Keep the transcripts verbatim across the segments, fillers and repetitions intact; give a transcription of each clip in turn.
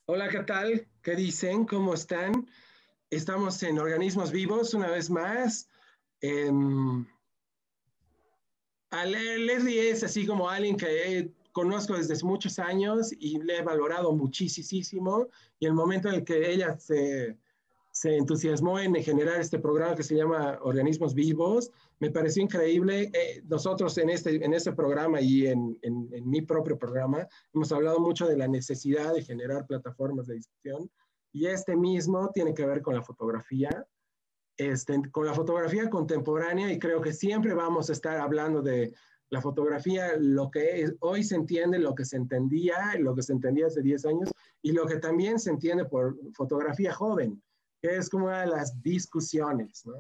Hola, ¿qué tal? ¿Qué dicen? ¿Cómo están? Estamos en Organismos Vivos una vez más. Em, a Le- Leslie es así como alguien que conozco desde hace muchos años y le he valorado muchísimo. Y el momento en el que ella se, se entusiasmó en generar este programa que se llama Organismos Vivos, me pareció increíble. Eh, nosotros en este, en este programa y en, en, en mi propio programa hemos hablado mucho de la necesidad de generar plataformas de discusión y este mismo tiene que ver con la fotografía, este, con la fotografía contemporánea, y creo que siempre vamos a estar hablando de la fotografía, lo que es, hoy se entiende, lo que se entendía, lo que se entendía hace diez años y lo que también se entiende por fotografía joven, que es como una de las discusiones, ¿no?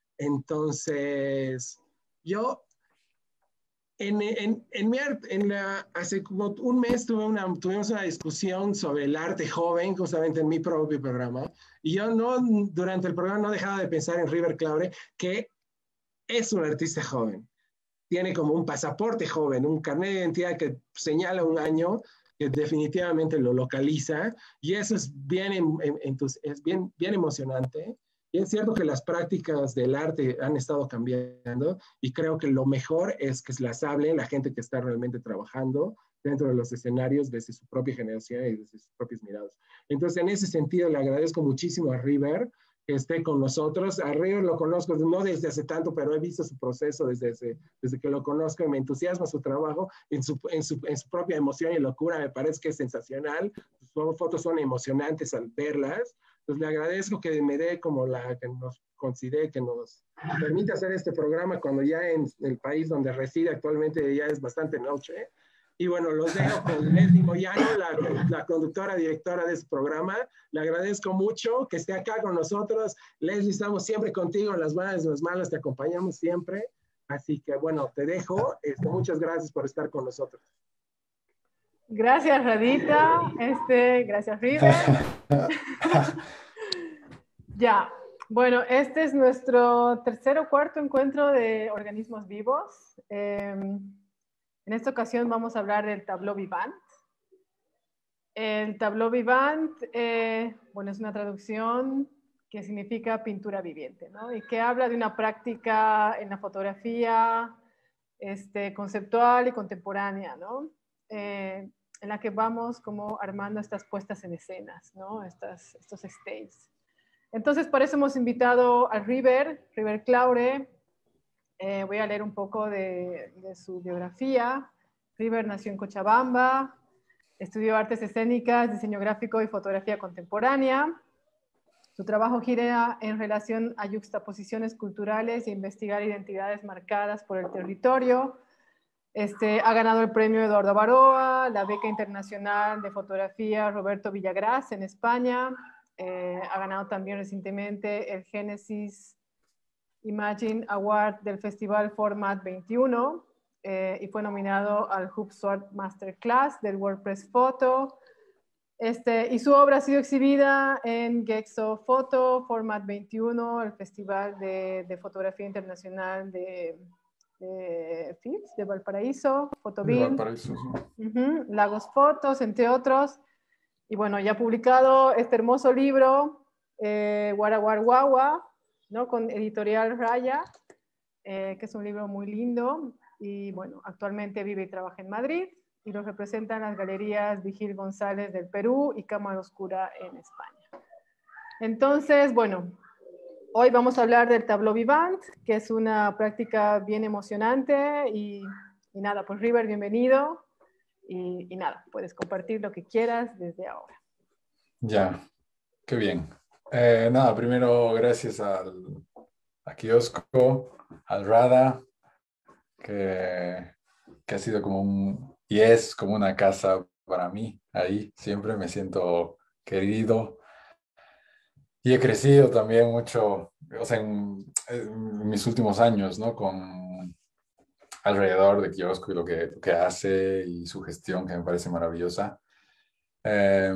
Entonces, yo en, en, en, mi art, en la, hace como un mes tuve una, tuvimos una discusión sobre el arte joven, justamente en mi propio programa, y yo no, durante el programa no dejaba de pensar en River Claure, que es un artista joven, tiene como un pasaporte joven, un carnet de identidad que señala un año, que definitivamente lo localiza, y eso es bien, en, en, es bien, bien emocionante. Y es cierto que las prácticas del arte han estado cambiando y creo que lo mejor es que las hable la gente que está realmente trabajando dentro de los escenarios desde su propia generación y desde sus propios mirados. Entonces, en ese sentido, le agradezco muchísimo a River que esté con nosotros. A River lo conozco no desde hace tanto, pero he visto su proceso desde, ese, desde que lo conozco y me entusiasma su trabajo en su, en, su, en su propia emoción y locura. Me parece que es sensacional. Sus fotos son emocionantes al verlas. Entonces le agradezco que me dé como la que nos considere, que nos permite hacer este programa cuando ya en el país donde reside actualmente ya es bastante noche. Y bueno, los dejo con Leslie Moyano, la, la conductora, directora de este programa. Le agradezco mucho que esté acá con nosotros. Leslie, estamos siempre contigo, en las buenas y en las malas, te acompañamos siempre. Así que bueno, te dejo. Este, muchas gracias por estar con nosotros. Gracias, Radita. Este, gracias, River. Ya, bueno, este es nuestro tercer o cuarto encuentro de organismos vivos. Eh, en esta ocasión vamos a hablar del tableau vivant. El tableau vivant, eh, bueno, es una traducción que significa pintura viviente, ¿no? Y que habla de una práctica en la fotografía este, conceptual y contemporánea, ¿no? Eh, en la que vamos como armando estas puestas en escenas, ¿no? Estas, estos stages. Entonces, por eso hemos invitado a River, River Claure. Eh, voy a leer un poco de, de su biografía. River nació en Cochabamba, estudió artes escénicas, diseño gráfico y fotografía contemporánea. Su trabajo gira en relación a yuxtaposiciones culturales e investigar identidades marcadas por el territorio. Este, ha ganado el premio Eduardo Baroa, la beca internacional de fotografía Roberto Villagrás en España. Eh, ha ganado también recientemente el Genesis Imagine Award del Festival Format veintiuno eh, y fue nominado al HubSpot Masterclass del WordPress Photo. Este, y su obra ha sido exhibida en Gexo Photo, Format veintiuno, el Festival de, de Fotografía Internacional de, de F I P S, de Valparaíso, De Fotobin, Valparaíso, sí. uh-huh, Lagos Fotos, entre otros. Y bueno, ya ha publicado este hermoso libro, eh, Guaraguarguagua, ¿no? Con editorial Raya, eh, que es un libro muy lindo. Y bueno, actualmente vive y trabaja en Madrid y lo representan las galerías Vigil González del Perú y Cámara Oscura en España. Entonces, bueno, hoy vamos a hablar del tableau vivant, que es una práctica bien emocionante y, y nada, pues River, bienvenido y, y nada, puedes compartir lo que quieras desde ahora. Ya, qué bien. Eh, nada, primero gracias al, a Kiosco, al Rada, que, que ha sido como un, y es como una casa para mí. Ahí siempre me siento querido y he crecido también mucho, o sea, en, en mis últimos años, ¿no? Con alrededor de Kiosco y lo que, lo que hace y su gestión, que me parece maravillosa. Eh,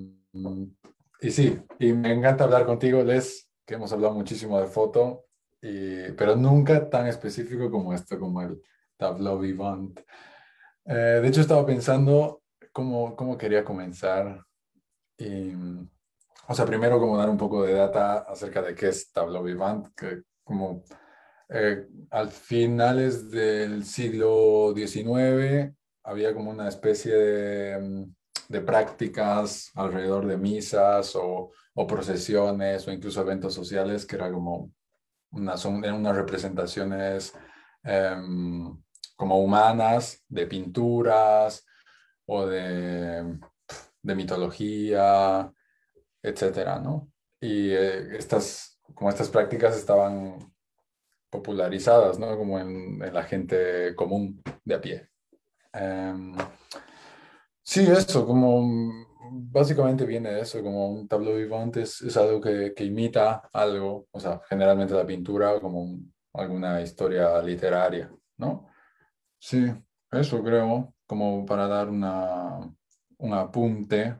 y sí, y me encanta hablar contigo, Les, que hemos hablado muchísimo de foto, y, pero nunca tan específico como esto, como el tableau vivant. Eh, de hecho, estaba pensando cómo, cómo quería comenzar Y, o sea, primero como dar un poco de data acerca de qué es Tableau Vivant, que como eh, al finales del siglo diecinueve había como una especie de, de prácticas alrededor de misas o, o procesiones o incluso eventos sociales que era como una, son, eran unas representaciones um, como humanas de pinturas o de, de mitología, etcétera, ¿no? Y eh, estas, como estas prácticas estaban popularizadas, ¿no? Como en, en la gente común de a pie. Um, sí, eso, como básicamente viene de eso, como un tableau vivant es, es algo que, que imita algo, o sea, generalmente la pintura como un, alguna historia literaria, ¿no? Sí, eso creo, como para dar una, un apunte.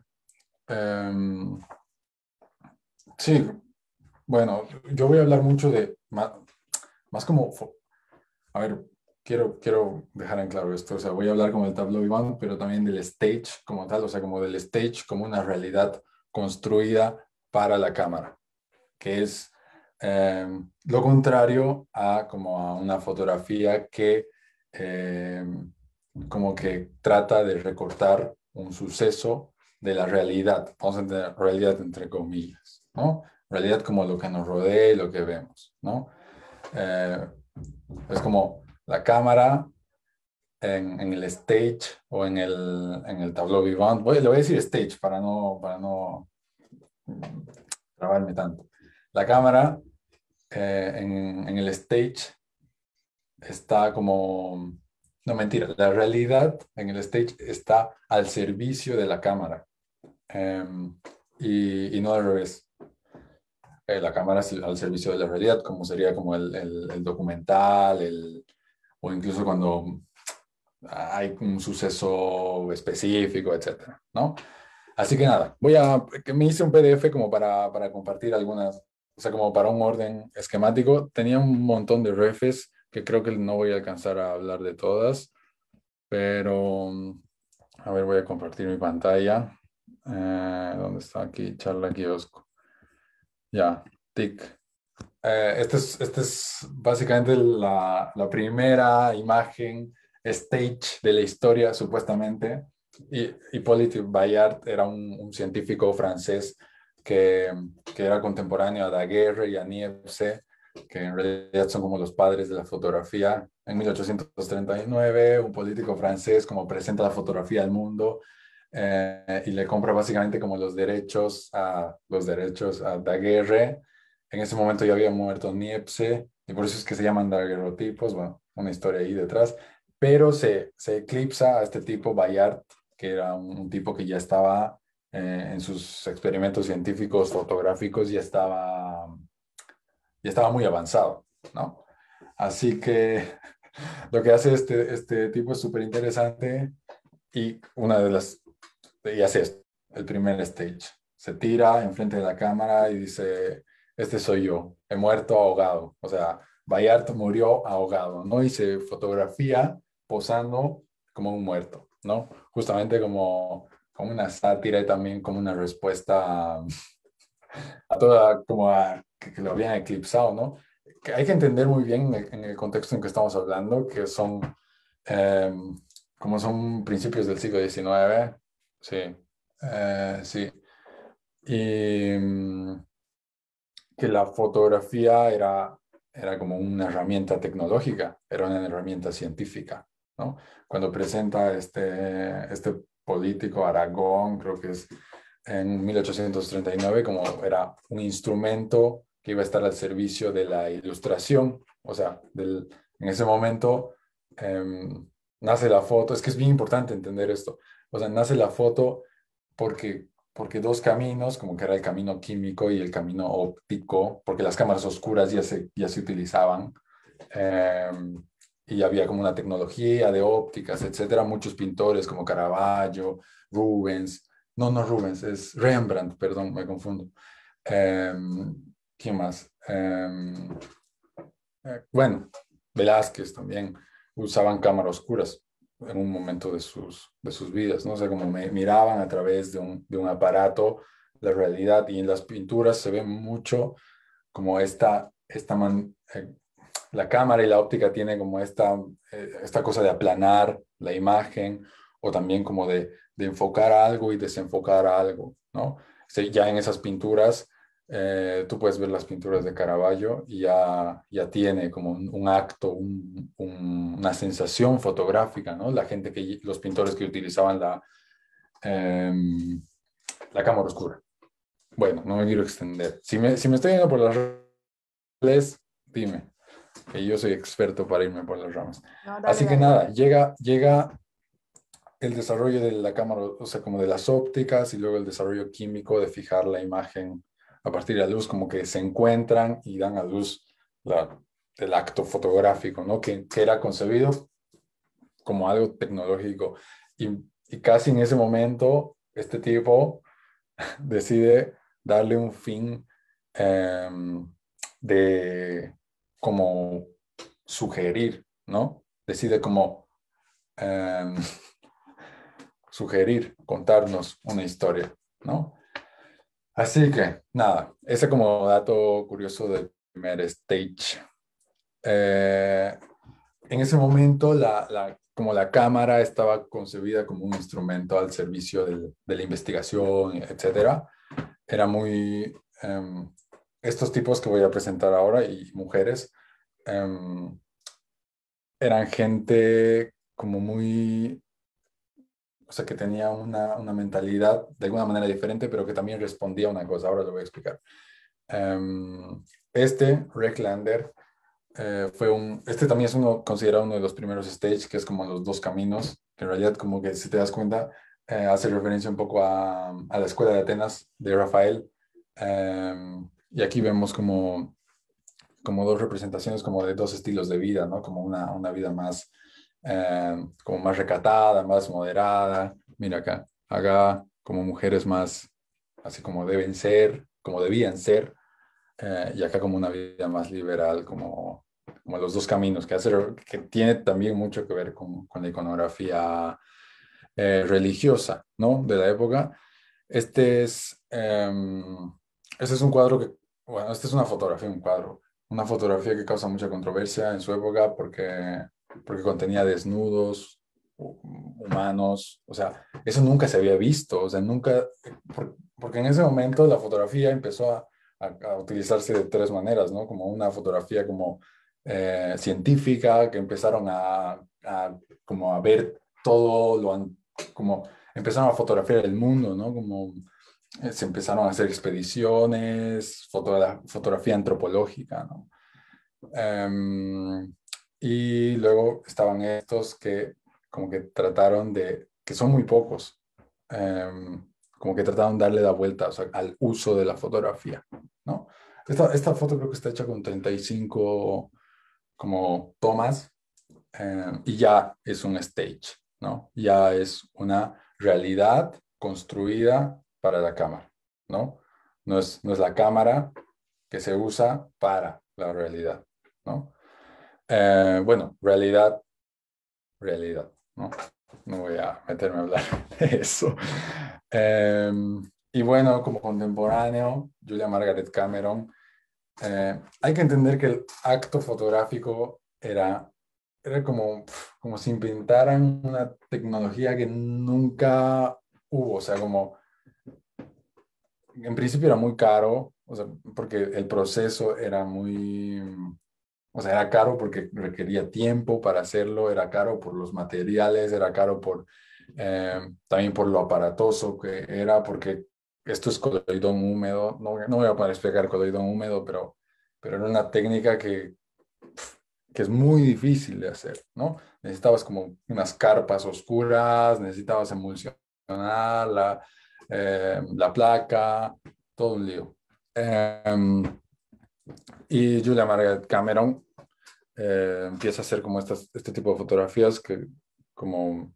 Um, sí, bueno, yo voy a hablar mucho de, más, más como, a ver, quiero, quiero dejar en claro esto, o sea, voy a hablar como del tableau vivant, pero también del stage como tal, o sea, como del stage como una realidad construida para la cámara, que es eh, lo contrario a como a una fotografía que eh, como que trata de recortar un suceso de la realidad, vamos a entender realidad entre comillas, ¿no? Realidad como lo que nos rodea y lo que vemos, ¿no? Eh, es como la cámara en, en, el stage o en el, en el tableau vivant. Voy, le voy a decir stage para no, para no trabarme tanto. La cámara eh, en, en el stage está como... No, mentira. La realidad en el stage está al servicio de la cámara. Eh, y, y no al revés. Eh, la cámara es al servicio de la realidad, como sería como el, el, el documental, el, o incluso cuando hay un suceso específico, etcétera, ¿no? Así que nada, voy a, que me hice un P D F como para, para compartir algunas, o sea, como para un orden esquemático. Tenía un montón de refs que creo que no voy a alcanzar a hablar de todas, pero a ver, voy a compartir mi pantalla. Eh, ¿Dónde está aquí? Charla kiosco. Ya, tic. Eh, esta es, este es básicamente la, la primera imagen stage de la historia, supuestamente. Y Hippolyte Bayard era un, un científico francés que, que, era contemporáneo a Daguerre y a Niepce, que en realidad son como los padres de la fotografía. En mil ochocientos treinta y nueve, un político francés como presenta la fotografía al mundo eh, y le compra básicamente como los derechos a, los derechos a Daguerre. En ese momento ya había muerto Niepce y por eso es que se llaman daguerrotipos, bueno, una historia ahí detrás, pero se, se eclipsa a este tipo Bayard, que era un, un tipo que ya estaba eh, en sus experimentos científicos fotográficos, ya estaba, ya estaba muy avanzado, ¿no? Así que lo que hace este, este tipo es súper interesante y una de las, y hace esto, el primer stage, se tira enfrente de la cámara y dice, este soy yo, he muerto ahogado, o sea, Bayard murió ahogado, ¿no? Y se fotografía posando como un muerto, ¿no? Justamente como, como una sátira y también como una respuesta a, a toda, como a que, que lo habían eclipsado, ¿no? Que hay que entender muy bien en el contexto en que estamos hablando, que son, eh, como son principios del siglo diecinueve, sí, eh, sí, y mm, que la fotografía era, era como una herramienta tecnológica, era una herramienta científica, ¿no? Cuando presenta este, este político Aragón, creo que es en mil ochocientos treinta y nueve, como era un instrumento que iba a estar al servicio de la ilustración, o sea, del, en ese momento eh, nace la foto, es que es bien importante entender esto, o sea, nace la foto porque, porque dos caminos, como que era el camino químico y el camino óptico, porque las cámaras oscuras ya se, ya se utilizaban, eh, y había como una tecnología de ópticas, etcétera, muchos pintores como Caravaggio, Rubens, no, no Rubens, es Rembrandt, perdón, me confundo. Eh, ¿Quién más? Eh, eh, bueno, Velázquez también usaban cámaras oscuras. en un momento de sus, de sus vidas, ¿no? O sea, como me miraban a través de un, de un aparato la realidad, y en las pinturas se ve mucho como esta, esta man, eh, la cámara y la óptica tiene como esta, eh, esta cosa de aplanar la imagen, o también como de, de enfocar algo y desenfocar algo, ¿no? Sí, ya en esas pinturas, eh, tú puedes ver las pinturas de Caravaggio y ya, ya tiene como un, un acto, un, un, una sensación fotográfica, ¿no? La gente que, los pintores que utilizaban la, eh, la cámara oscura. Bueno, no me quiero extender. Si me, si me estoy yendo por las ramas, dime, que yo soy experto para irme por las ramas. No, dale, Así que dale. nada, llega, llega el desarrollo de la cámara, o sea, como de las ópticas, y luego el desarrollo químico de fijar la imagen a partir de la luz, como que se encuentran y dan a luz la, el acto fotográfico, ¿no? Que, que era concebido como algo tecnológico. Y, y casi en ese momento, este tipo decide darle un fin eh, de como sugerir, ¿no? Decide como eh, sugerir, contarnos una historia, ¿no? Así que, nada, ese como dato curioso del primer stage. Eh, en ese momento, la, la, como la cámara estaba concebida como un instrumento al servicio del, de la investigación, etcétera, era muy... Um, estos tipos que voy a presentar ahora, y mujeres, um, eran gente como muy... O sea, que tenía una, una mentalidad de alguna manera diferente, pero que también respondía a una cosa. Ahora lo voy a explicar. Um, este, Rechlander, eh, fue un... Este también es uno considerado uno de los primeros stages, que es como los dos caminos, que en realidad, como que si te das cuenta, eh, hace referencia un poco a, a la escuela de Atenas de Rafael. Um, y aquí vemos como, como dos representaciones como de dos estilos de vida, ¿no? Como una, una vida más, eh, como más recatada, más moderada. Mira acá, acá como mujeres más, así como deben ser, como debían ser, eh, y acá como una vida más liberal, como, como los dos caminos, que, hace, que tiene también mucho que ver con, con la iconografía eh, religiosa, ¿no? De la época. Este es, um, este es un cuadro que, bueno, esta es una fotografía, un cuadro, una fotografía que causa mucha controversia en su época porque, porque contenía desnudos humanos, o sea, eso nunca se había visto, o sea, nunca, porque en ese momento la fotografía empezó a, a, a utilizarse de tres maneras, ¿no? Como una fotografía como eh, científica, que empezaron a, a, como a ver todo lo, como empezaron a fotografiar el mundo, ¿no? Como eh, se empezaron a hacer expediciones, fotogra fotografía antropológica, ¿no? Um, y luego estaban estos que como que trataron de, que son muy pocos, um, como que trataron de darle la vuelta, o sea, al uso de la fotografía, ¿no? Esta, esta foto creo que está hecha con treinta y cinco como tomas, um, y ya es un stage, ¿no? Ya es una realidad construida para la cámara, ¿no? No es, no es la cámara que se usa para la realidad, ¿no? Eh, bueno, realidad, realidad, ¿no? No voy a meterme a hablar de eso. Eh, y bueno, como contemporáneo, Julia Margaret Cameron, eh, hay que entender que el acto fotográfico era, era como, como si inventaran una tecnología que nunca hubo, o sea, como en principio era muy caro, o sea, porque el proceso era muy, o sea, era caro porque requería tiempo para hacerlo, era caro por los materiales, era caro por, eh, también por lo aparatoso que era, porque esto es coloidón húmedo, no, no voy a poder explicar coloidón húmedo, pero, pero era una técnica que, que es muy difícil de hacer, ¿no? Necesitabas como unas carpas oscuras, necesitabas emulsionar la, eh, la placa, todo un lío. Eh, y Julia Margaret Cameron eh, empieza a hacer como estas, este tipo de fotografías que como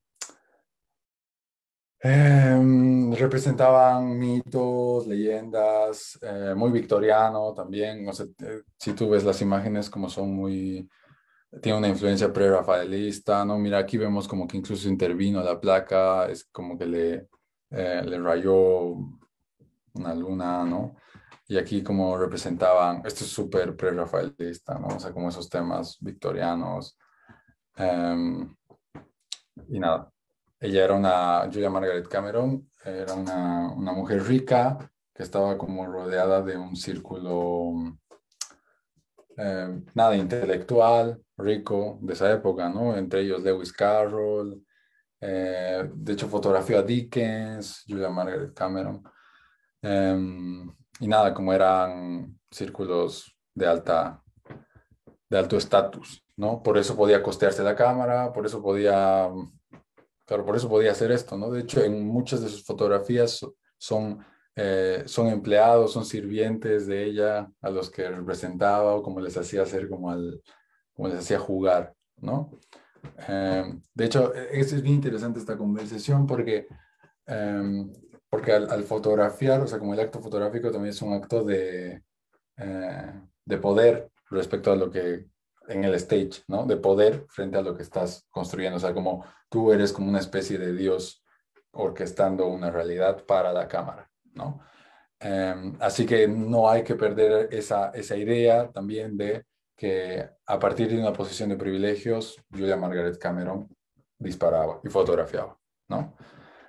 eh, representaban mitos, leyendas, eh, muy victoriano también. O sea, eh, si tú ves las imágenes como son muy, tiene una influencia prerrafaelista, ¿no? Mira, aquí vemos como que incluso intervino la placa, es como que le, eh, le rayó una luna, ¿no? Y aquí como representaban, esto es súper prerrafaelista, ¿no? O sea, como esos temas victorianos. Um, y nada, ella era una, Julia Margaret Cameron, era una, una mujer rica que estaba como rodeada de un círculo, eh, nada, intelectual, rico de esa época, ¿no? Entre ellos Lewis Carroll, eh, de hecho fotografió a Dickens, Julia Margaret Cameron. Um, y nada, como eran círculos de alta, de alto estatus, ¿no? Por eso podía costearse la cámara, por eso podía, claro, por eso podía hacer esto, ¿no? De hecho, en muchas de sus fotografías son, eh, son empleados, son sirvientes de ella a los que representaba o como les hacía hacer, como, al, como les hacía jugar, ¿no? Um, de hecho, es bien interesante esta conversación porque... Um, porque al, al, fotografiar, o sea, como el acto fotográfico también es un acto de, eh, de poder respecto a lo que en el stage, ¿no? De poder frente a lo que estás construyendo, o sea, como tú eres como una especie de Dios orquestando una realidad para la cámara, ¿no? Eh, así que no hay que perder esa, esa idea también de que a partir de una posición de privilegios, Julia Margaret Cameron disparaba y fotografiaba, ¿no?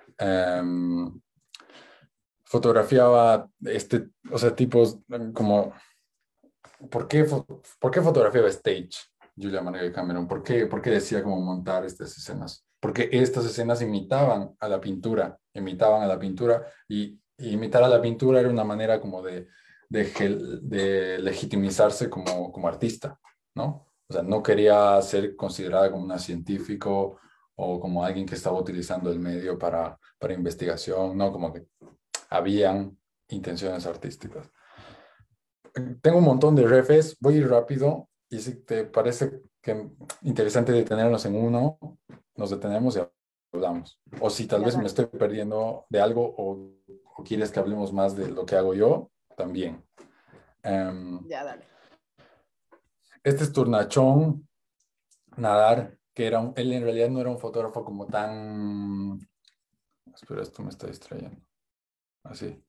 Eh, fotografiaba este, o sea, tipos como, ¿por qué, ¿por qué fotografiaba stage Julia Margaret Cameron? ¿Por qué, ¿Por qué decía cómo montar estas escenas? Porque estas escenas imitaban a la pintura, imitaban a la pintura y, y imitar a la pintura era una manera como de, de, de legitimizarse como, como artista, ¿no? O sea, no quería ser considerada como una científico o como alguien que estaba utilizando el medio para, para investigación, ¿no? Como que habían intenciones artísticas. Tengo un montón de refes, voy a ir rápido y si te parece que interesante detenernos en uno, nos detenemos y hablamos. O si tal Ya, vez me dale. estoy perdiendo de algo o, o quieres que hablemos más de lo que hago yo, también. Um, Ya, dale. este es Turnachón Nadar, que era un, él en realidad no era un fotógrafo como tan... Espera, esto me está distrayendo. Así.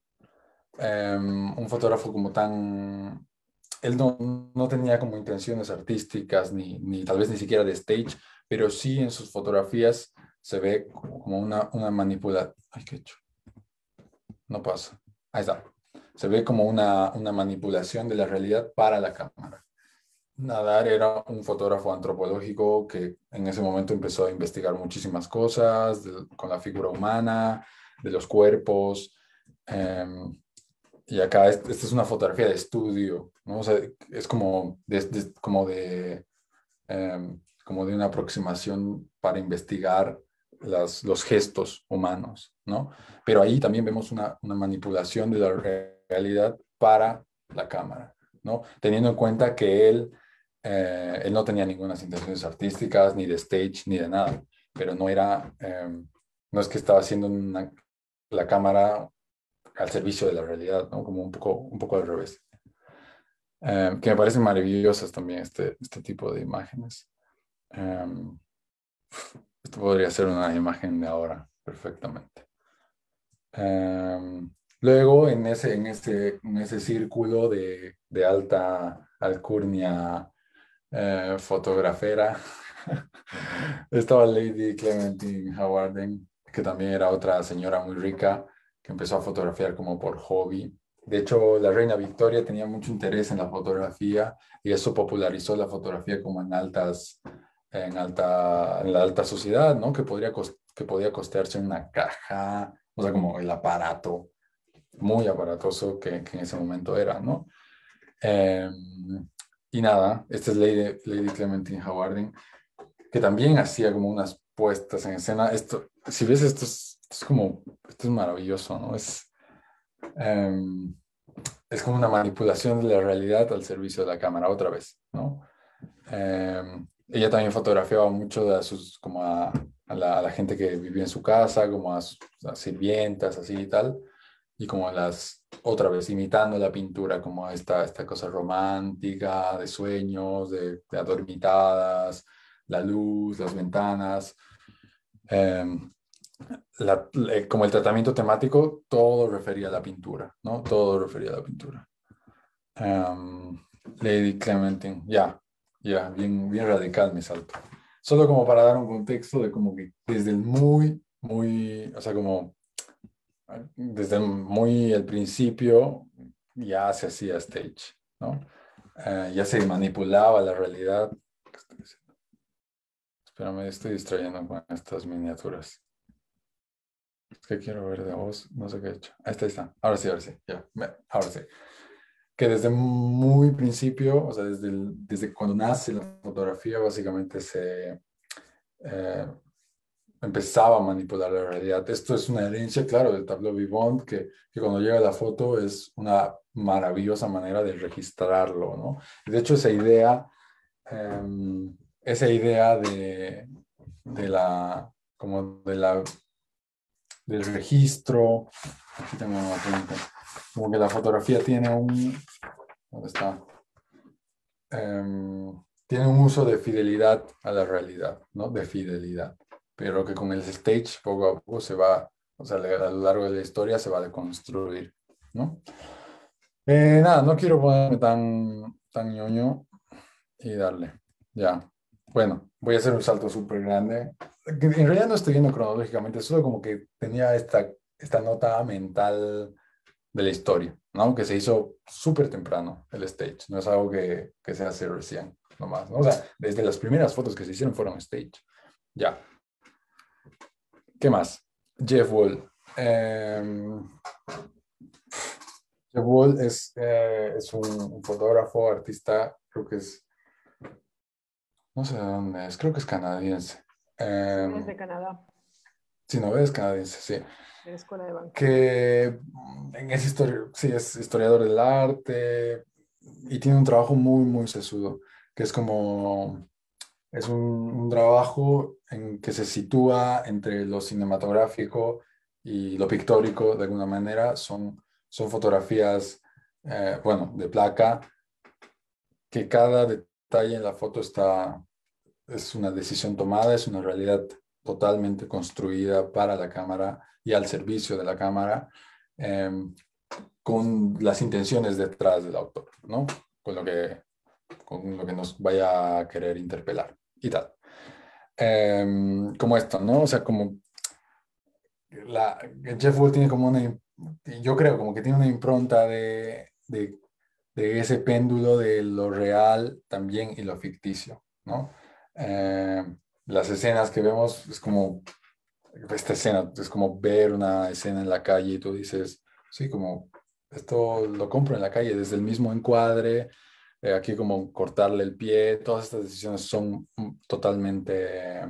Um, un fotógrafo como tan... Él no, no tenía como intenciones artísticas, ni, ni tal vez ni siquiera de stage, pero sí en sus fotografías se ve como una, una manipulación. Ay, qué hecho. No pasa. Ahí está. Se ve como una, una manipulación de la realidad para la cámara. Nadar era un fotógrafo antropológico que en ese momento empezó a investigar muchísimas cosas de, con la figura humana, de los cuerpos. Eh, y acá, esta es una fotografía de estudio, ¿no? O sea, es como de, de como, de, eh, como de una aproximación para investigar las, los gestos humanos, ¿no? Pero ahí también vemos una, una manipulación de la realidad para la cámara, ¿no? Teniendo en cuenta que él, eh, él no tenía ninguna intenciones artísticas, ni de stage, ni de nada, pero no era, eh, no es que estaba haciendo una, la cámara al servicio de la realidad, ¿no? Como un poco, un poco al revés. Eh, que me parecen maravillosas también este, este tipo de imágenes. Um, esto podría ser una imagen de ahora, perfectamente. Um, luego, en ese, en ese, en ese círculo de, de alta alcurnia eh, fotografera, estaba Lady Clementine Howard, que también era otra señora muy rica, que empezó a fotografiar como por hobby. De hecho, la reina Victoria tenía mucho interés en la fotografía y eso popularizó la fotografía como en altas, en alta, en la alta sociedad, ¿no? Que podría, que podía costearse una caja, o sea, como el aparato muy aparatoso que, que en ese momento era, ¿no? Eh, y nada, esta es Lady, Lady Clementine Howard, que también hacía como unas puestas en escena. Esto, si ves, esto es, esto es como, esto es maravilloso, ¿no? Es, um, es como una manipulación de la realidad al servicio de la cámara, otra vez, ¿no? Um, ella también fotografiaba mucho a sus, como a, a, la, a la gente que vivía en su casa, como a sus a sirvientas, así y tal. y como las, otra vez, imitando la pintura, como esta, esta cosa romántica, de sueños, de, de adormitadas, la luz, las ventanas. Eh, la, la, como el tratamiento temático, todo refería a la pintura, ¿no? Todo refería a la pintura. Um, Lady Clementine, ya, ya, bien, bien radical mi salto. Solo como para dar un contexto de como que desde el muy, muy, o sea, como desde el muy el principio ya se hacía stage, ¿no? Uh, ya se manipulaba la realidad. ¿Qué estoy haciendo? Espera, me estoy distrayendo con estas miniaturas. Es que quiero ver de vos, no sé qué he hecho. Ahí está, ahí está. Ahora sí, ahora sí, ya, ahora sí. Que desde muy principio, o sea, desde, el, desde cuando nace la fotografía, básicamente se eh, empezaba a manipular la realidad. Esto es una herencia, claro, del tableau vivant, que, que cuando llega la foto es una maravillosa manera de registrarlo, ¿no? Y de hecho, esa idea, eh, esa idea de, de la, como de la, del registro, aquí tengo una punta, como que la fotografía tiene un, ¿dónde está? Um, tiene un uso de fidelidad a la realidad, ¿no? De fidelidad, pero que con el stage poco a poco se va, o sea, a lo largo de la historia se va a deconstruir, ¿no? Eh, nada, no quiero ponerme tan, tan ñoño y darle, ya. Bueno, voy a hacer un salto súper grande. En realidad no estoy viendo cronológicamente, solo como que tenía esta, esta nota mental de la historia, ¿no? Que se hizo súper temprano el stage, no es algo que, que se hace recién, nomás, ¿no? O sea, desde las primeras fotos que se hicieron fueron stage. Ya. ¿Qué más? Jeff Wall. Eh, Jeff Wall es, eh, es un, un fotógrafo, artista, creo que es, no sé de dónde es, creo que es canadiense. Eh, Es de Canadá, si no es canadiense, sí. de la Escuela de Vancouver. Que en ese historia, sí, es historiador del arte y tiene un trabajo muy, muy sesudo, que es como, es un, un trabajo en que se sitúa entre lo cinematográfico y lo pictórico, de alguna manera. Son, son fotografías, eh, bueno, de placa, que cada detalle en la foto está, es una decisión tomada, es una realidad totalmente construida para la cámara y al servicio de la cámara, eh, con las intenciones detrás del autor, ¿no? Con lo que, con lo que nos vaya a querer interpelar y tal. Eh, como esto, ¿no? O sea, como la, Jeff Wall tiene como una, yo creo como que tiene una impronta de, de, de ese péndulo de lo real también y lo ficticio, ¿no? Eh, las escenas que vemos es como, esta escena, es como ver una escena en la calle y tú dices, sí, como esto lo compro en la calle, desde el mismo encuadre, eh, aquí como cortarle el pie, todas estas decisiones son mm, totalmente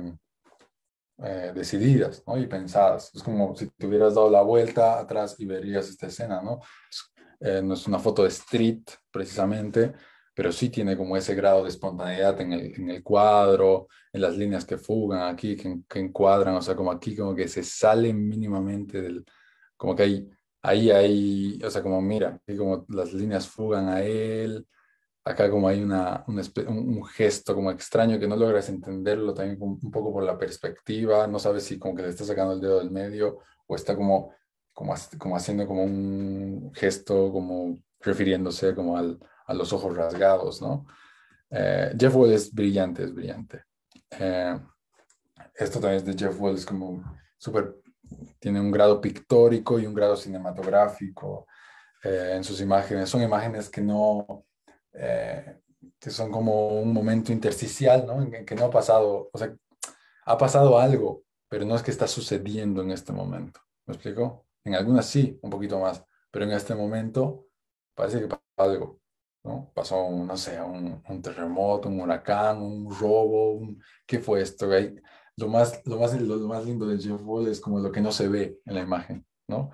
eh, decididas, ¿no? Y pensadas. Es como si te hubieras dado la vuelta atrás y verías esta escena, ¿no? Es, eh, no es una foto de street precisamente, pero sí tiene como ese grado de espontaneidad en el, en el cuadro, en las líneas que fugan aquí, que, que encuadran, o sea, como aquí como que se salen mínimamente del, como que hay, ahí hay, o sea, como mira, aquí como las líneas fugan a él, acá como hay una, un, un, gesto como extraño que no logras entenderlo también un poco por la perspectiva, no sabes si como que le está sacando el dedo del medio o está como, como, como haciendo como un gesto como refiriéndose como al, a los ojos rasgados, ¿no? Eh, Jeff Wall es brillante, es brillante. Eh, esto también es de Jeff Wall, es como súper, tiene un grado pictórico y un grado cinematográfico eh, en sus imágenes. Son imágenes que no, eh, que son como un momento intersticial, ¿no? En, en que no ha pasado, o sea, ha pasado algo, pero no es que está sucediendo en este momento. ¿Me explico? En algunas sí, un poquito más, pero en este momento parece que pasó algo, ¿no? Pasó, un, no sé, un, un terremoto, un huracán, un robo, un, ¿qué fue esto? Ahí, lo más, lo más, lo, lo más lindo de Jeff Wall es como lo que no se ve en la imagen, ¿no?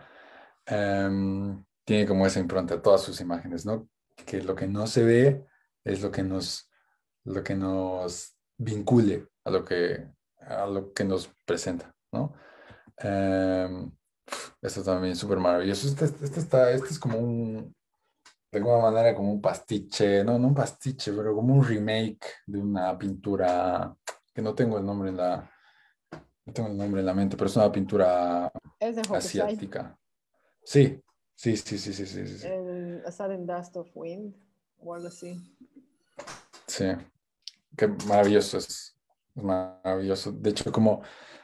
Um, tiene como esa impronta todas sus imágenes, ¿no? Que lo que no se ve es lo que nos, lo que nos vincule a lo que, a lo que nos presenta, ¿no? Um, Esto también es súper maravilloso. Este, este, está, este es como un, de alguna manera como un pastiche, no, no un pastiche, pero como un remake de una pintura que no tengo el nombre en la, no tengo el nombre en la mente, pero es una pintura Es de Hokusai, asiática. Sí, sí, sí, sí, sí, sí, sí, sí. el A Sudden Dust of Wind, o algo así. Sí, qué maravilloso es, es maravilloso. De hecho, como,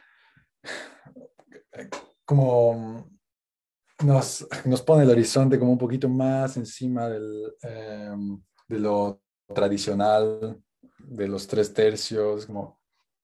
como nos, nos pone el horizonte como un poquito más encima del, eh, de lo tradicional, de los tres tercios, como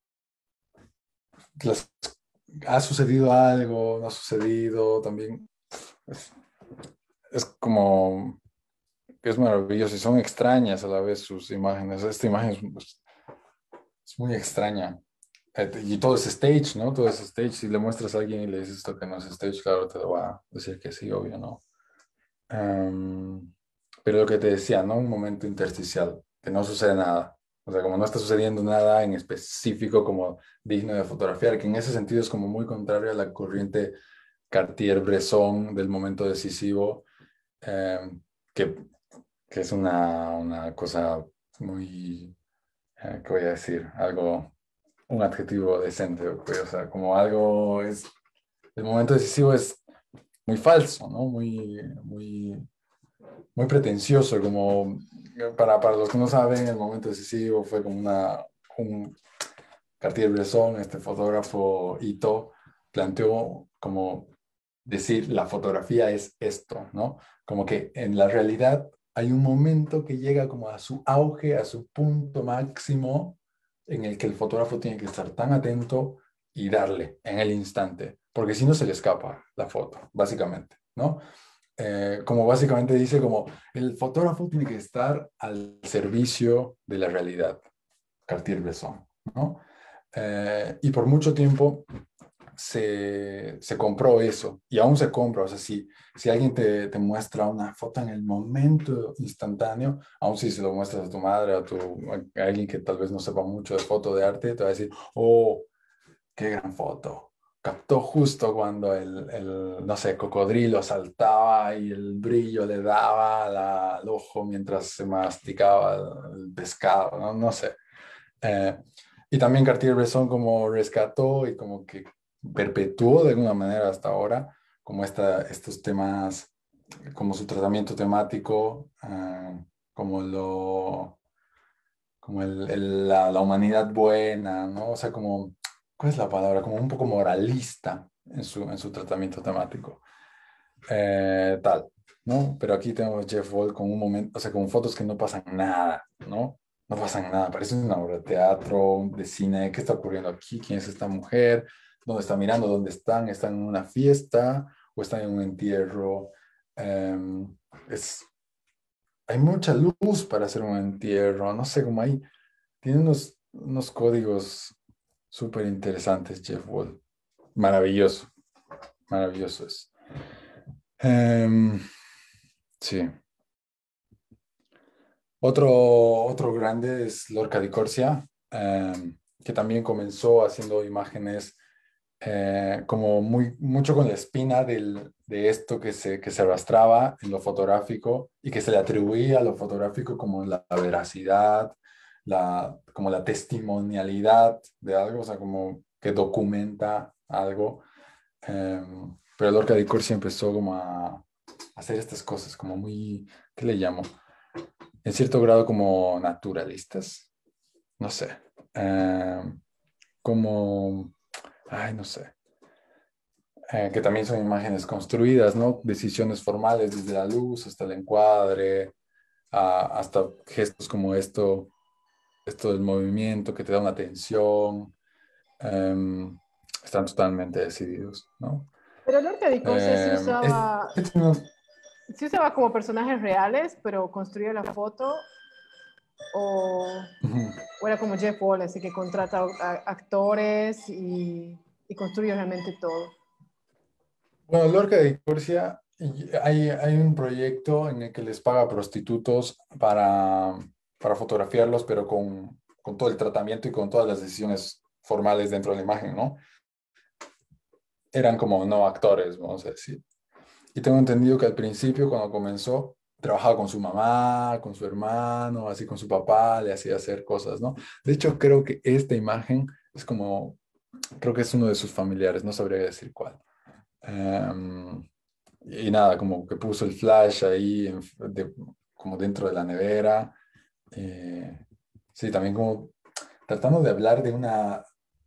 las, ha sucedido algo, no ha sucedido, también es, es como, es maravilloso y son extrañas a la vez sus imágenes. Esta imagen es, es muy extraña. Eh, Y todo es stage, ¿no? Todo es stage. Si le muestras a alguien y le dices esto que no es stage, claro, te lo va a decir que sí, obvio, ¿no? Um, pero lo que te decía, ¿no? Un momento intersticial, que no sucede nada. O sea, como no está sucediendo nada en específico como digno de fotografiar, que en ese sentido es como muy contrario a la corriente Cartier-Bresson del momento decisivo, eh, que, que es una, una cosa muy, eh, ¿qué voy a decir? Algo, un adjetivo decente, pues, o sea, como algo es, el momento decisivo es muy falso, ¿no? Muy, muy muy pretencioso, como para, para los que no saben, el momento decisivo fue como una, un Cartier-Bresson, este fotógrafo Ito, planteó como decir, la fotografía es esto, ¿no? Como que en la realidad hay un momento que llega como a su auge, a su punto máximo, en el que el fotógrafo tiene que estar tan atento y darle en el instante, porque si no se le escapa la foto, básicamente, ¿no? Eh, como básicamente dice, como el fotógrafo tiene que estar al servicio de la realidad, Cartier-Bresson, ¿no? Eh, y por mucho tiempo se, se compró eso, y aún se compra, o sea, si, si alguien te, te muestra una foto en el momento instantáneo, aún si se lo muestras a tu madre, a, tu, a alguien que tal vez no sepa mucho de foto, de arte, te va a decir, oh, qué gran foto. Captó justo cuando el, el, no sé, cocodrilo saltaba y el brillo le daba la, al ojo mientras se masticaba el, el pescado, ¿no? No sé. Eh, y también Cartier-Bresson como rescató y como que perpetuó de alguna manera hasta ahora como esta, estos temas, como su tratamiento temático, eh, como lo como el, el- la, la humanidad buena, ¿no? O sea, como, ¿cuál es la palabra? Como un poco moralista en su, en su tratamiento temático. Eh, tal, ¿no? Pero aquí tenemos a Jeff Wall con un momento, o sea, con fotos que no pasan nada, ¿no? No pasan nada, parece una obra de teatro, de cine, ¿qué está ocurriendo aquí? ¿Quién es esta mujer? ¿Dónde está mirando? ¿Dónde están? ¿Están en una fiesta o están en un entierro? Em, es, hay mucha luz para hacer un entierro, no sé, cómo hay, tiene unos, unos códigos súper interesantes, Jeff Wall. Maravilloso, maravilloso es. Em, sí. Otro, otro grande es Lorca di Corsia, em, que también comenzó haciendo imágenes eh, como muy, mucho con la espina del, de esto que se, que se arrastraba en lo fotográfico y que se le atribuía a lo fotográfico como la, la veracidad, la, como la testimonialidad de algo, o sea, como que documenta algo. Eh, pero Lorca di Corsi empezó como a hacer estas cosas, como muy, ¿qué le llamo? En cierto grado como naturalistas, no sé. Eh, como, ay, no sé eh, que también son imágenes construidas, ¿no? Decisiones formales desde la luz hasta el encuadre, a, hasta gestos como esto, esto del movimiento que te da una tensión, um, están totalmente decididos, ¿no? Pero Lorca di Corsia sí Um, usaba, este, no, sí usaba como personajes reales, pero construía la foto, o, uh-huh. o era como Jeff Wall, así que contrata a actores y, y construye realmente todo. Bueno, Lorca de Corsia, hay, hay un proyecto en el que les paga prostitutos para, para fotografiarlos, pero con, con todo el tratamiento y con todas las decisiones formales dentro de la imagen, ¿no? eran como no actores, vamos a decir. Y tengo entendido que al principio, cuando comenzó, trabajaba con su mamá, con su hermano, así con su papá, le hacía hacer cosas, ¿no? De hecho, creo que esta imagen es como, creo que es uno de sus familiares, no sabría decir cuál. Um, y nada, como que puso el flash ahí, en, de, como dentro de la nevera. Eh, sí, también como tratando de hablar de una...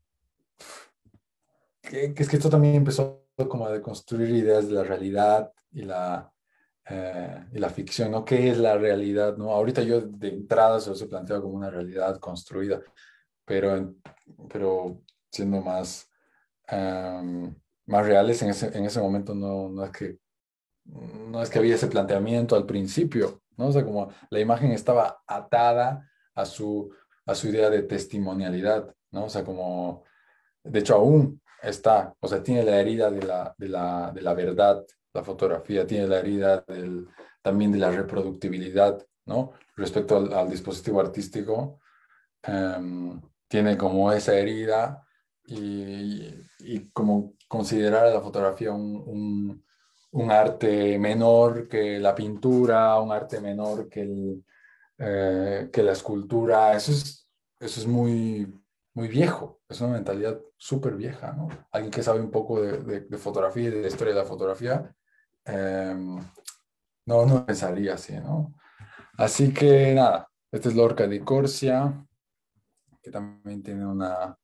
Que, que es que esto también empezó como a deconstruir ideas de la realidad y la, eh, y la ficción, ¿no? ¿Qué es la realidad, no? Ahorita yo de entrada se lo he planteado como una realidad construida, pero, pero siendo más, um, más reales en ese, en ese momento no, no es que, no es que había ese planteamiento al principio, ¿no? O sea, como la imagen estaba atada a su, a su idea de testimonialidad, ¿no? O sea, como, de hecho aún está, o sea, tiene la herida de la, de la, de la verdad, la fotografía, tiene la herida del, también de la reproductibilidad, ¿no? Respecto al, al dispositivo artístico, um, tiene como esa herida y, y como considerar a la fotografía un, un, un, arte menor que la pintura, un arte menor que, el, eh, que la escultura, eso es, eso es muy, muy viejo, es una mentalidad súper vieja, ¿no? Alguien que sabe un poco de, de, de fotografía y de la historia de la fotografía, eh, no, no pensaría así, ¿no? Así que nada, este es Lorca di Corsia, que también tiene una,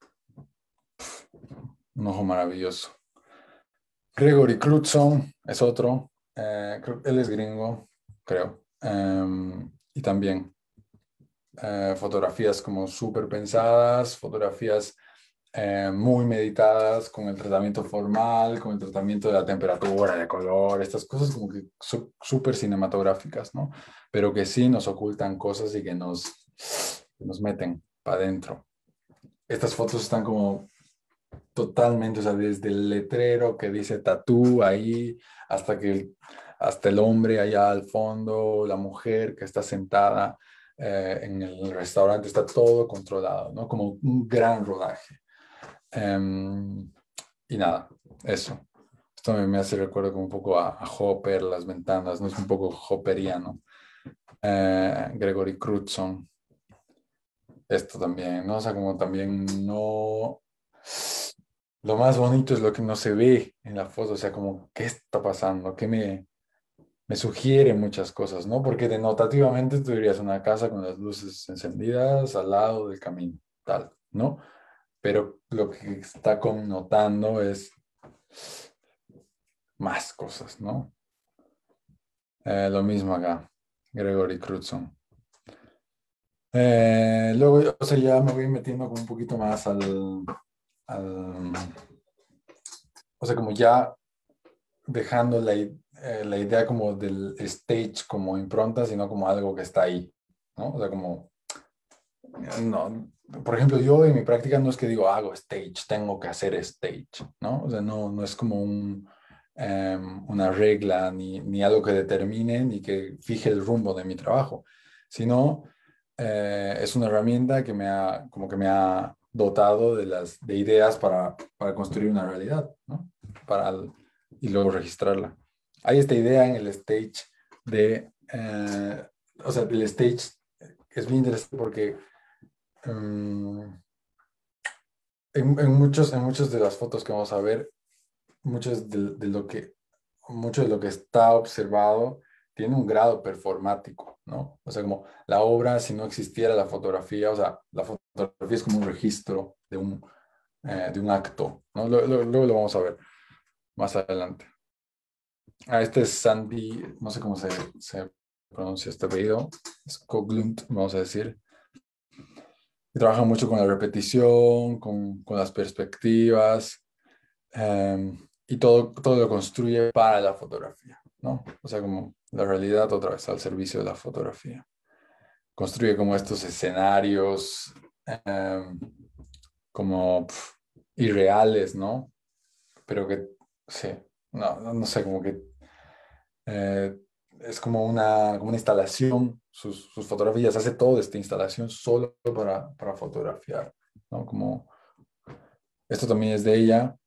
un ojo maravilloso. Gregory Crewdson es otro, eh, creo, él es gringo, creo, um, y también eh, fotografías como súper pensadas, fotografías eh, muy meditadas, con el tratamiento formal, con el tratamiento de la temperatura, de color, estas cosas como que súper cinematográficas, ¿no? Pero que sí nos ocultan cosas y que nos, que nos meten para adentro. Estas fotos están como totalmente, o sea, desde el letrero que dice tatú ahí, hasta que el, hasta el hombre allá al fondo, la mujer que está sentada eh, en el restaurante, está todo controlado, ¿no? Como un gran rodaje. Um, y nada, eso. Esto me, me hace recuerdo como un poco a, a Hopper, las ventanas, ¿no? Es un poco hopperiano. Eh, Gregory Crewdson. Esto también, ¿no? O sea, como también no... Lo más bonito es lo que no se ve en la foto, o sea, como, ¿qué está pasando? ¿Qué me, me sugiere muchas cosas, ¿no? Porque denotativamente tú dirías una casa con las luces encendidas al lado del camino, tal, ¿no? Pero lo que está connotando es más cosas, ¿no? Eh, lo mismo acá, Gregory Crewdson. Eh, luego, o sea, ya me voy metiendo como un poquito más al, al o sea, como ya dejando la, i- eh, la idea como del stage como impronta, sino como algo que está ahí, ¿no? O sea, como, no, por ejemplo, yo en mi práctica no es que digo, hago stage, tengo que hacer stage, ¿no? O sea, no, no es como un, em, una regla ni, ni algo que determine ni que fije el rumbo de mi trabajo, sino eh, es una herramienta que me ha, como que me ha dotado de las de ideas para, para construir una realidad, ¿no? Para, y luego registrarla. Hay esta idea en el stage de, eh, o sea, el stage es bien interesante porque um, en, en, muchos, en muchas de las fotos que vamos a ver, muchos de, de lo que, mucho de lo que está observado tiene un grado performático, ¿no? O sea, como la obra, si no existiera la fotografía, o sea, la fotografía es como un registro de un, eh, de un acto, ¿no? Luego, luego, luego lo vamos a ver más adelante. Ah, este es Sandy, no sé cómo se, se pronuncia este apellido, Skoglund, vamos a decir. Y trabaja mucho con la repetición, con, con las perspectivas, eh, y todo, todo lo construye para la fotografía, ¿no? O sea, como la realidad otra vez al servicio de la fotografía. Construye como estos escenarios eh, como pf, irreales, ¿no? Pero que, sí, no, no, no sé, como que eh, es como una, como una instalación, sus, sus fotografías, hace toda esta instalación solo para, para fotografiar, ¿no? Como, esto también es de ella,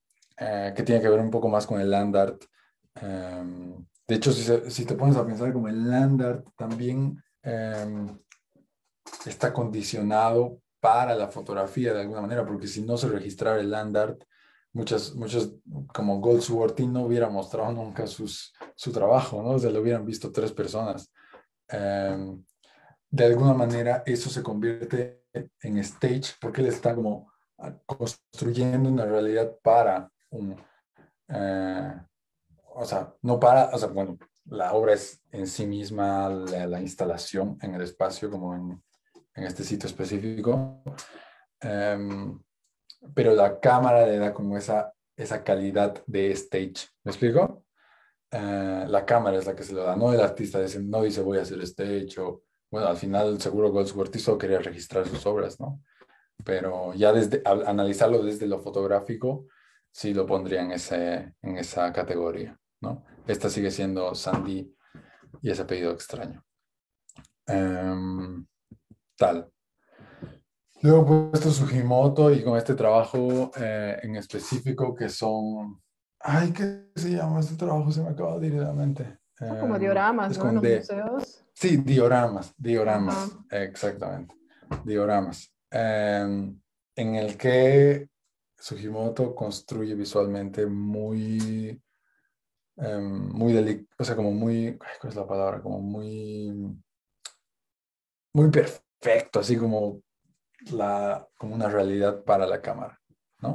eh, que tiene que ver un poco más con el land art. Eh, de hecho, si, se, si te pones a pensar como el land art también eh, está condicionado para la fotografía de alguna manera, porque si no se registrara el land art, muchas, muchos como Goldsworthy no hubiera mostrado nunca sus, su trabajo, ¿no? O sea, lo hubieran visto tres personas. Eh, de alguna manera eso se convierte en stage porque él está como construyendo una realidad para un, eh, o sea, no para, o sea, bueno, la obra es en sí misma la, la instalación en el espacio como en, en este sitio específico, um, pero la cámara le da como esa, esa calidad de stage, ¿me explico? Uh, la cámara es la que se lo da, no el artista dice, no dice voy a hacer stage o, bueno, al final seguro Goldsworthy solo quería registrar sus obras, ¿no? Pero ya desde, al analizarlo desde lo fotográfico, sí lo pondría en, ese, en esa categoría, ¿no? Esta sigue siendo Sandy y ese apellido extraño. Um, tal. Luego he puesto Sugimoto y con este trabajo eh, en específico que son... Ay, ¿qué se llama este trabajo? Se me acaba de ir de la mente. Son como Um, dioramas, es ¿no? En con los D. museos. Sí, dioramas, Ajá. dioramas, exactamente, dioramas, em, en el que Sugimoto construye visualmente muy, em, muy deli- o sea, como muy, ay, ¿cuál es la palabra? Como muy, muy perfecto, así como, la, como una realidad para la cámara, ¿no?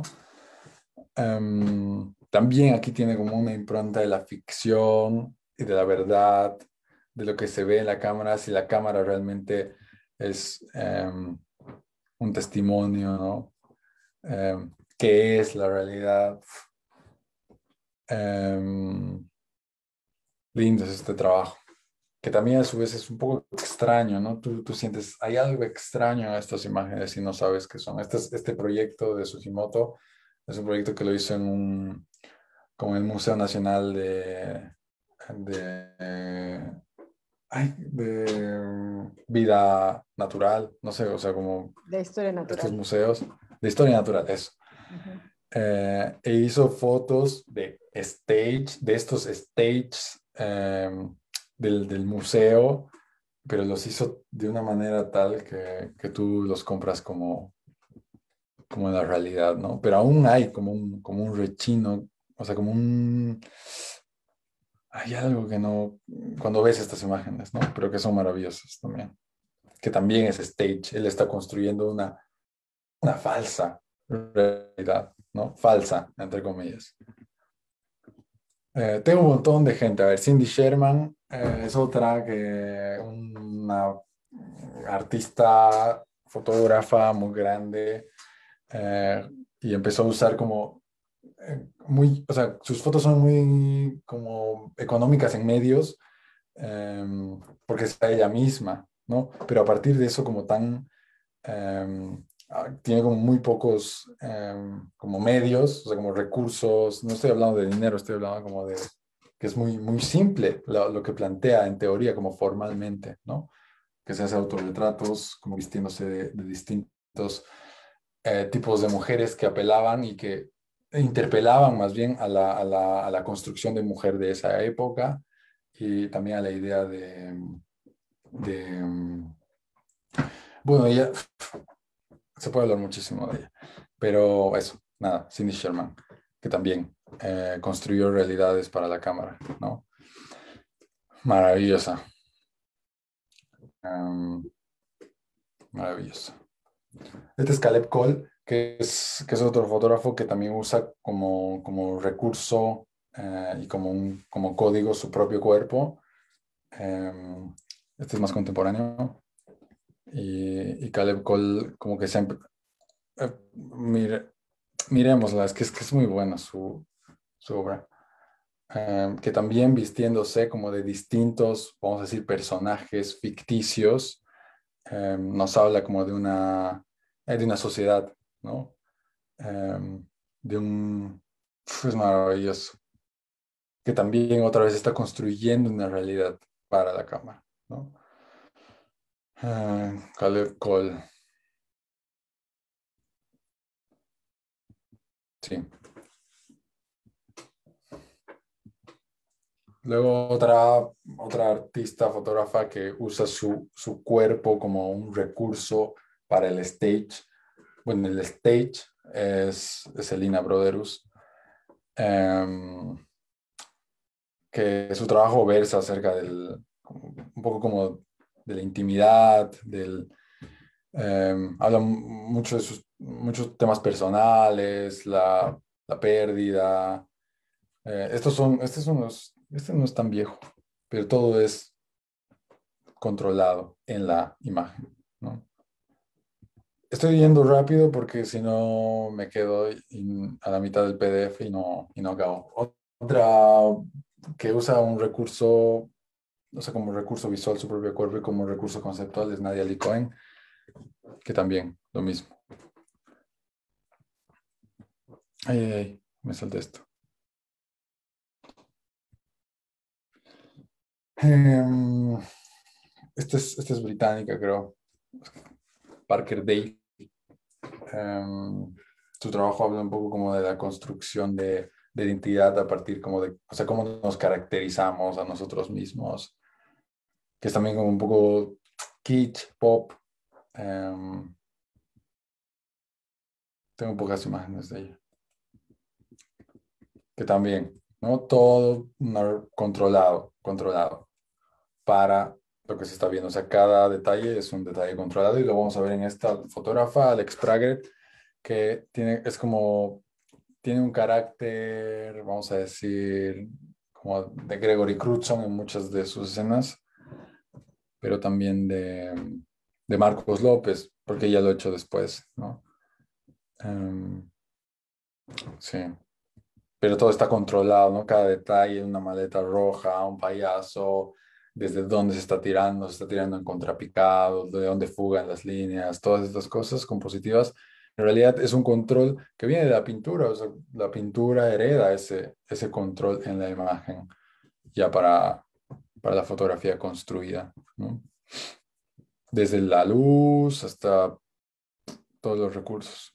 Em, también aquí tiene como una impronta de la ficción y de la verdad, de lo que se ve en la cámara, si la cámara realmente es em, un testimonio, ¿no? Em, ¿qué es la realidad? Em, lindo es este trabajo, que también a su vez es un poco extraño, ¿no? Tú, tú sientes, hay algo extraño en estas imágenes y no sabes qué son. Este, es- este proyecto de Sugimoto es un proyecto que lo hizo en un, como el Museo Nacional de, de, ay, de Vida Natural, no sé, o sea, como De historia estos natural. museos de historia natural, eso. Ujú. Eh, e hizo fotos de stage, de estos stages eh, del, del museo, pero los hizo de una manera tal que, que tú los compras como, como en la realidad, ¿no? Pero aún hay como un, como un rechino, o sea, como un... Hay algo que no, cuando ves estas imágenes, ¿no? Pero que son maravillosas también. Que también es stage. Él está construyendo una, una falsa realidad, ¿no? Falsa, entre comillas. Eh, tengo un montón de gente. A ver, Cindy Sherman eh, es otra que una artista, fotógrafa muy grande eh, y empezó a usar como eh, muy, o sea, sus fotos son muy como económicas en medios eh, porque es ella misma, ¿no? Pero a partir de eso como tan eh, tiene como muy pocos eh, como medios, o sea, como recursos, no estoy hablando de dinero, estoy hablando como de que es muy, muy simple lo, lo que plantea en teoría, como formalmente, ¿no? Que se hace autorretratos, como vistiéndose de, de distintos eh, tipos de mujeres que apelaban y que interpelaban más bien a la, a la, a la construcción de mujer de esa época y también a la idea de, de bueno, ella, se puede hablar muchísimo de ella, pero eso, nada, Cindy Sherman, que también eh, construyó realidades para la cámara, ¿no? Maravillosa, um, maravillosa. Este es Caleb Cole, que es, que es otro fotógrafo que también usa como, como recurso eh, y como, un, como código su propio cuerpo. Um, este es más contemporáneo. Y, y Caleb Cole como que siempre... Eh, mire, miremosla, es que, es que es muy buena su, su obra. Eh, que también vistiéndose como de distintos, vamos a decir, personajes ficticios, eh, nos habla como de una, eh, de una sociedad, ¿no? Eh, de un... Es maravilloso. Que también otra vez está construyendo una realidad para la cámara, ¿no? Eh, Caleb Cole, sí. luego otra, otra artista, fotógrafa que usa su, su cuerpo como un recurso para el stage. Bueno, el stage es, es Elina Broderus, um, que su trabajo versa acerca del, un poco como de la intimidad, del, um, habla mucho de sus, muchos temas personales, la, la pérdida. Eh, estos son, este, son los, este no es tan viejo, pero todo es controlado en la imagen, ¿no? Estoy yendo rápido porque si no me quedo in, a la mitad del P D F y no, y no acabo. Otra que usa un recurso, o sea, como recurso visual su propio cuerpo y como recurso conceptual es Nadia Lee Cohen, que también lo mismo. Ay, ay, ay, me salté esto. Um, esta es, este es británica, creo. Parker Day. Um, su trabajo habla un poco como de la construcción de, de identidad a partir como de, o sea, cómo nos caracterizamos a nosotros mismos, que es también como un poco kitsch, pop. Um, tengo pocas imágenes de ella. Que también, ¿no? Todo no, controlado, controlado para lo que se está viendo. O sea, cada detalle es un detalle controlado y lo vamos a ver en esta fotógrafa, Alex Prager, que tiene, es como, tiene un carácter, vamos a decir, como de Gregory Crewdson en muchas de sus escenas, pero también de, de Marcos López, porque ya lo he hecho después, ¿no? Um, sí. Pero todo está controlado, ¿no? Cada detalle, una maleta roja, un payaso, desde dónde se está tirando, se está tirando en contrapicado, de dónde fugan las líneas, todas estas cosas compositivas. En realidad es un control que viene de la pintura, o sea, la pintura hereda ese, ese control en la imagen ya para, para la fotografía construida, ¿no? Desde la luz hasta todos los recursos.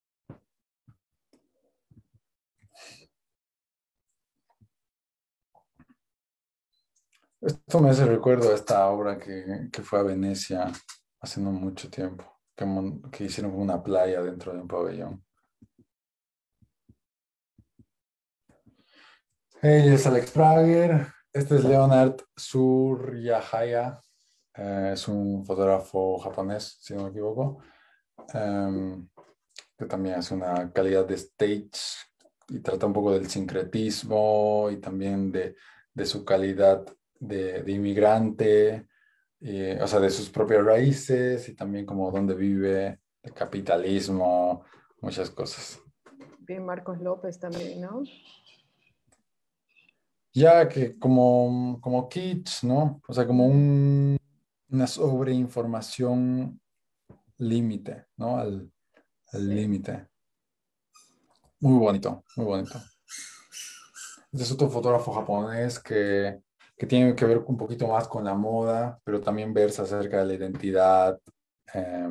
Esto me hace recuerdo a esta obra que, que fue a Venecia hace no mucho tiempo, que, mon- que hicieron como una playa dentro de un pabellón. Ella es Alex Prager, este es Leonard Suryahaya, eh, es un fotógrafo japonés, si no me equivoco, em, que también hace una calidad de stage y trata un poco del sincretismo y también de, de su calidad de, de inmigrante, y, o sea, de sus propias raíces y también como dónde vive, el capitalismo, muchas cosas. Bien, Marcos López también, ¿no? Ya que como, como kitsch, ¿no? O sea, como un, una sobreinformación límite, ¿no? Al al Sí. límite. Muy bonito, muy bonito. Este es otro fotógrafo japonés que, que tiene que ver un poquito más con la moda, pero también versa acerca de la identidad, eh,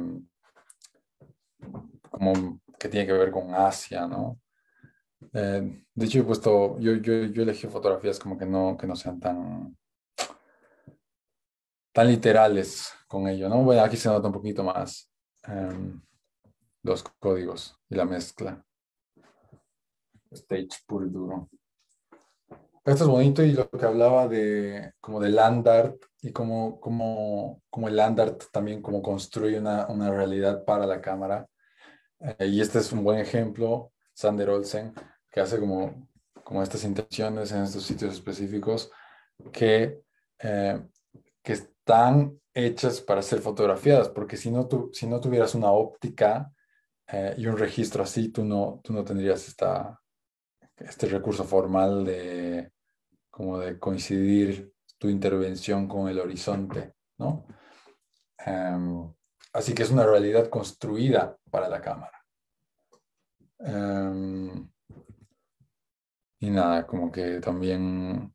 como que tiene que ver con Asia, ¿no? Eh, de hecho, he puesto, yo, yo, yo elegí fotografías como que no, que no sean tan, tan literales con ello, ¿no? Bueno, aquí se nota un poquito más eh, los códigos y la mezcla. Stage puro y duro. Esto es bonito y lo que hablaba de como del land art y cómo, cómo, cómo el land art también como construye una, una realidad para la cámara. Eh, y este es un buen ejemplo, Sander Olsen, que hace como, como estas intenciones en estos sitios específicos que, eh, que están hechas para ser fotografiadas, porque si no, tu, si no tuvieras una óptica eh, y un registro así, tú no, tú no tendrías esta, este recurso formal de como de coincidir tu intervención con el horizonte, ¿no? Um, así que es una realidad construida para la cámara. Um, y nada, como que también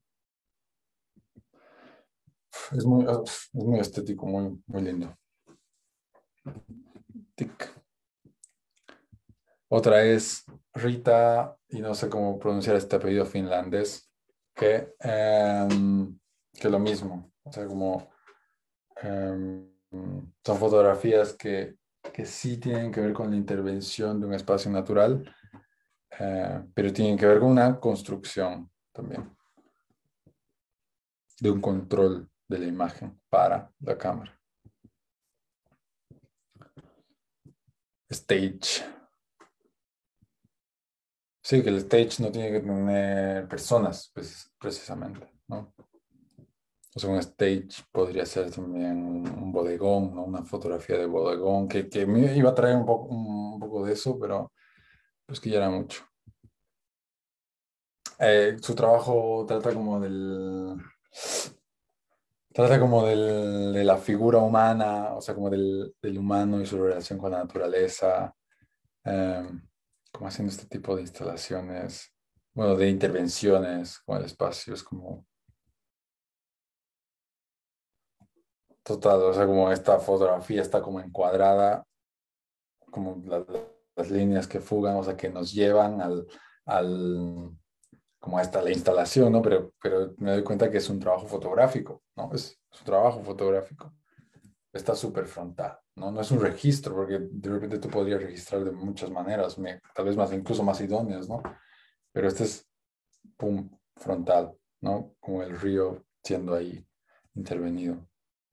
es muy, es muy estético, muy, muy lindo. Tic. Otra es Rita, y no sé cómo pronunciar este apellido finlandés, que, em, que lo mismo. O sea, como em, son fotografías que, que sí tienen que ver con la intervención de un espacio natural, eh, pero tienen que ver con una construcción también, de un control de la imagen para la cámara. Stage. Sí, que el stage no tiene que tener personas, pues, precisamente, ¿no? O sea, un stage podría ser también un bodegón, ¿no? Una fotografía de bodegón, que, que me iba a traer un poco, un poco de eso, pero pues que ya era mucho. Eh, su trabajo trata como del... Trata como del, de la figura humana, o sea, como del, del humano y su relación con la naturaleza, eh, como haciendo este tipo de instalaciones, bueno, de intervenciones con el espacio, es como total, o sea, como esta fotografía está como encuadrada, como la- las líneas que fugan, o sea, que nos llevan al, al como hasta la instalación, ¿no? Pero, pero me doy cuenta que es un trabajo fotográfico, ¿no? Es, es un trabajo fotográfico. Está súper frontal, ¿no? No es un registro, porque de repente tú podrías registrar de muchas maneras, me- tal vez más, incluso más idóneas, ¿no? Pero este es, pum, frontal, ¿no? Como el río siendo ahí intervenido.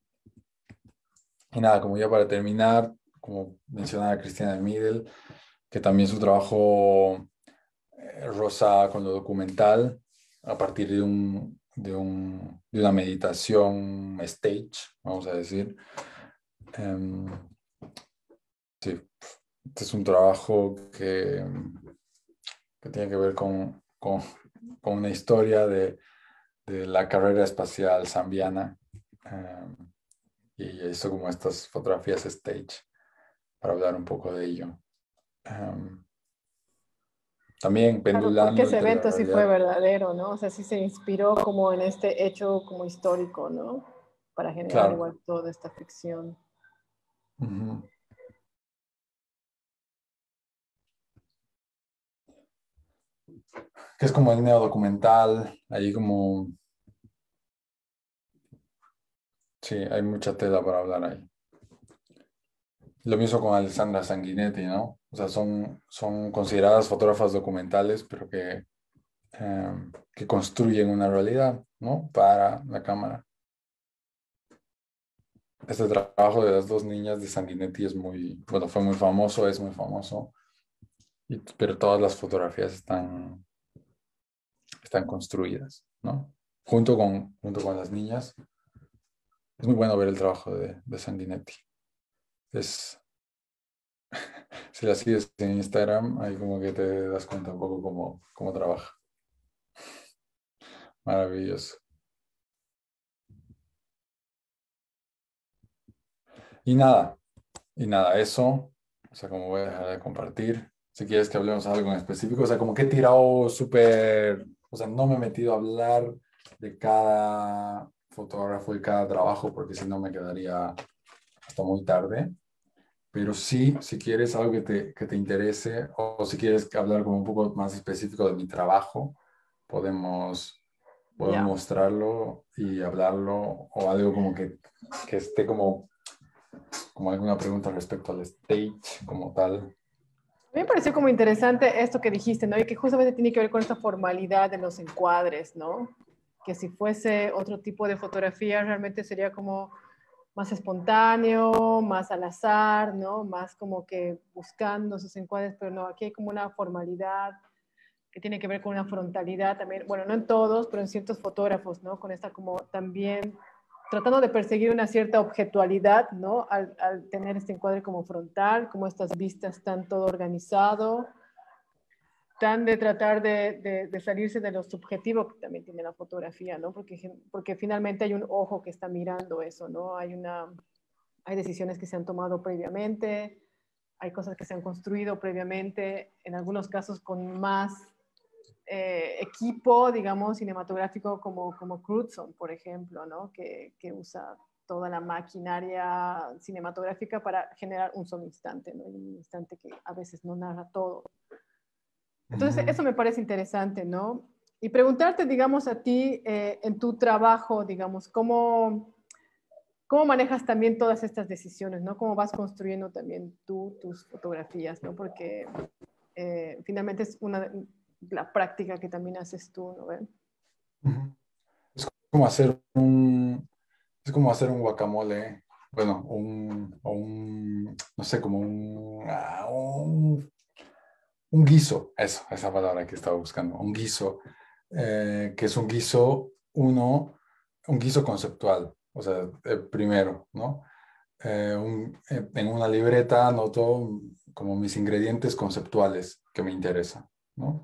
Y nada, como ya para terminar, como mencionaba Cristina de Middle, que también su trabajo eh, rosa con lo documental a partir de, un, de, un, de una meditación stage, vamos a decir. Um, sí, este es un trabajo que, que tiene que ver con, con, con una historia de, de, la carrera espacial zambiana um, y hizo como estas fotografías stage para hablar un poco de ello. Um, también Claro, porque pendulando ese entre la evento sí fue realidad. verdadero, ¿no? O sea, sí se inspiró como en este hecho como histórico, ¿no? Para generar Claro. igual toda esta ficción. Uh-huh. Que es como el neodocumental, ahí como, sí, hay mucha tela para hablar ahí. Lo mismo con Alessandra Sanguinetti, ¿no? O sea, son, son consideradas fotógrafas documentales, pero que, eh, que construyen una realidad, ¿no? Para la cámara. Este trabajo de las dos niñas de Sanguinetti es muy, bueno, fue muy famoso, es muy famoso, y, pero todas las fotografías están, están construidas, ¿no? Junto con, junto con las niñas. Es muy bueno ver el trabajo de, de Sanguinetti. Es, si la sigues en Instagram, ahí como que te das cuenta un poco cómo, cómo trabaja. Maravilloso. Y nada, y nada, eso, o sea, como voy a dejar de compartir. Si quieres que hablemos algo en específico, o sea, como que he tirado súper, o sea, no me he metido a hablar de cada fotógrafo y cada trabajo, porque si no me quedaría hasta muy tarde. Pero sí, si quieres algo que te, que te interese o si quieres hablar como un poco más específico de mi trabajo, podemos, podemos Ya. mostrarlo y hablarlo o algo como que, que esté como, como alguna pregunta respecto al stage como tal. A mí me pareció como interesante esto que dijiste, ¿no? Y que justamente tiene que ver con esta formalidad de los encuadres, ¿no? Que si fuese otro tipo de fotografía, realmente sería como más espontáneo, más al azar, ¿no? Más como que buscando esos encuadres, pero no, aquí hay como una formalidad que tiene que ver con una frontalidad también, bueno, no en todos, pero en ciertos fotógrafos, ¿no? Con esta como también tratando de perseguir una cierta objetualidad, ¿no? Al, al tener este encuadre como frontal, como estas vistas tan todo organizado, tan de tratar de, de, de salirse de lo subjetivo que también tiene la fotografía, ¿no? Porque, porque finalmente hay un ojo que está mirando eso, ¿no? Hay, una, hay decisiones que se han tomado previamente, hay cosas que se han construido previamente, en algunos casos con más eh, equipo, digamos, cinematográfico como, como Crutzen, por ejemplo, ¿no? Que, que usa toda la maquinaria cinematográfica para generar un solo instante, ¿no? Un instante que a veces no narra todo. Entonces, Uh-huh. eso me parece interesante, ¿no? y preguntarte, digamos, a ti, eh, en tu trabajo, digamos, ¿cómo, cómo manejas también todas estas decisiones, ¿no? ¿Cómo vas construyendo también tú tus fotografías, ¿no? Porque eh, finalmente es una, la práctica que también haces tú, ¿no ven? Ujú. Es como hacer un, es como hacer un guacamole, bueno, un, o un, no sé, como un, ah, un, un guiso, eso, esa palabra que estaba buscando, un guiso, eh, que es un guiso, uno, un guiso conceptual, o sea, eh, primero, ¿no? Eh, un- eh, en una libreta anoto como mis ingredientes conceptuales que me interesan, ¿no?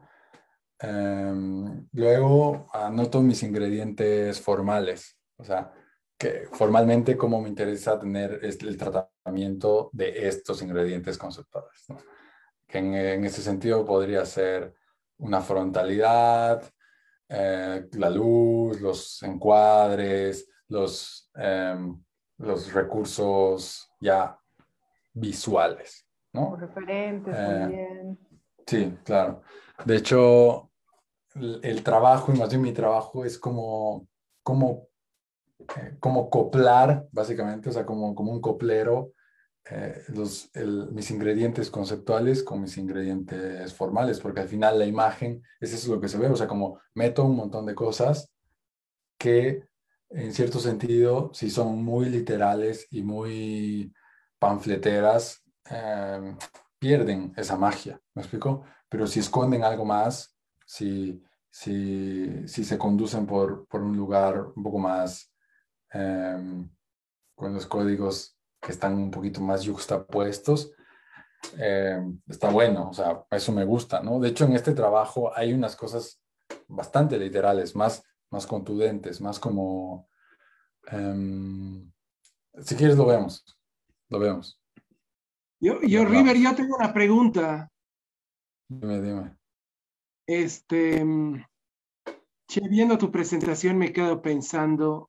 Em, luego anoto mis ingredientes formales, o sea, que formalmente cómo me interesa tener este- el tratamiento de estos ingredientes conceptuales, ¿no? Que en, en ese sentido podría ser una frontalidad, eh, la luz, los encuadres, los, em, los recursos ya visuales, Los ¿no? referentes Eh, también. sí, claro. De hecho, el, el trabajo, y más bien mi trabajo, es como, como, eh, como coplar, básicamente, o sea, como, como un coplero, eh, los, el- mis ingredientes conceptuales con mis ingredientes formales, porque al final la imagen es eso lo que se ve, o sea, como meto un montón de cosas que en cierto sentido, si son muy literales y muy panfleteras, eh, pierden esa magia, ¿me explico? Pero si esconden algo más, si, si, si se conducen por, por un lugar un poco más, eh, con los códigos que están un poquito más yuxtapuestos, eh, está bueno, o sea, eso me gusta, ¿no? De hecho, en este trabajo hay unas cosas bastante literales, más, más contundentes, más como, um, si quieres lo vemos, lo vemos Yo, y yo, River, hablamos. yo tengo una pregunta. Dime, dime. Este, mm, che, viendo tu presentación me quedo pensando,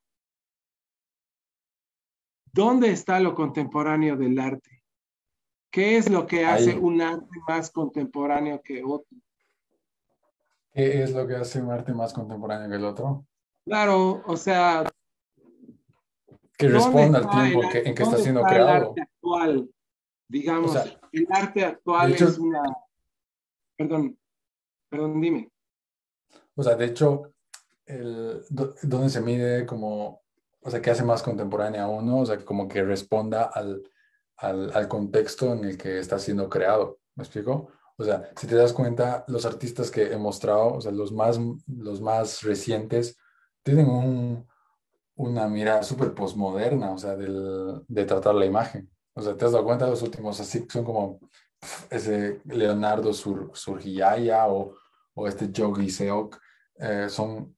¿dónde está lo contemporáneo del arte? ¿Qué es lo que hace Ahí, un arte más contemporáneo que otro? ¿qué es lo que hace un arte más contemporáneo que el otro? Claro, o sea, Que ¿dónde responda al está el, tiempo en que, en que está dónde siendo está el arte creado. actual? O Digamos, sea, el arte de actual es hecho, una, perdón, perdón, dime. o sea, de hecho, el, do- donde se mide como, o sea, que hace más contemporánea a uno, o sea, como que responda al, al, al contexto en el que está siendo creado. ¿Me explico? O sea, si te das cuenta, los artistas que he mostrado, o sea, los más, los más recientes, tienen un, una mirada súper postmoderna, o sea, del, de tratar la imagen. O sea, te has dado cuenta, los últimos así son como pf, ese Leonardo Sur, Surjaya o, o este Yogi Seok, eh, son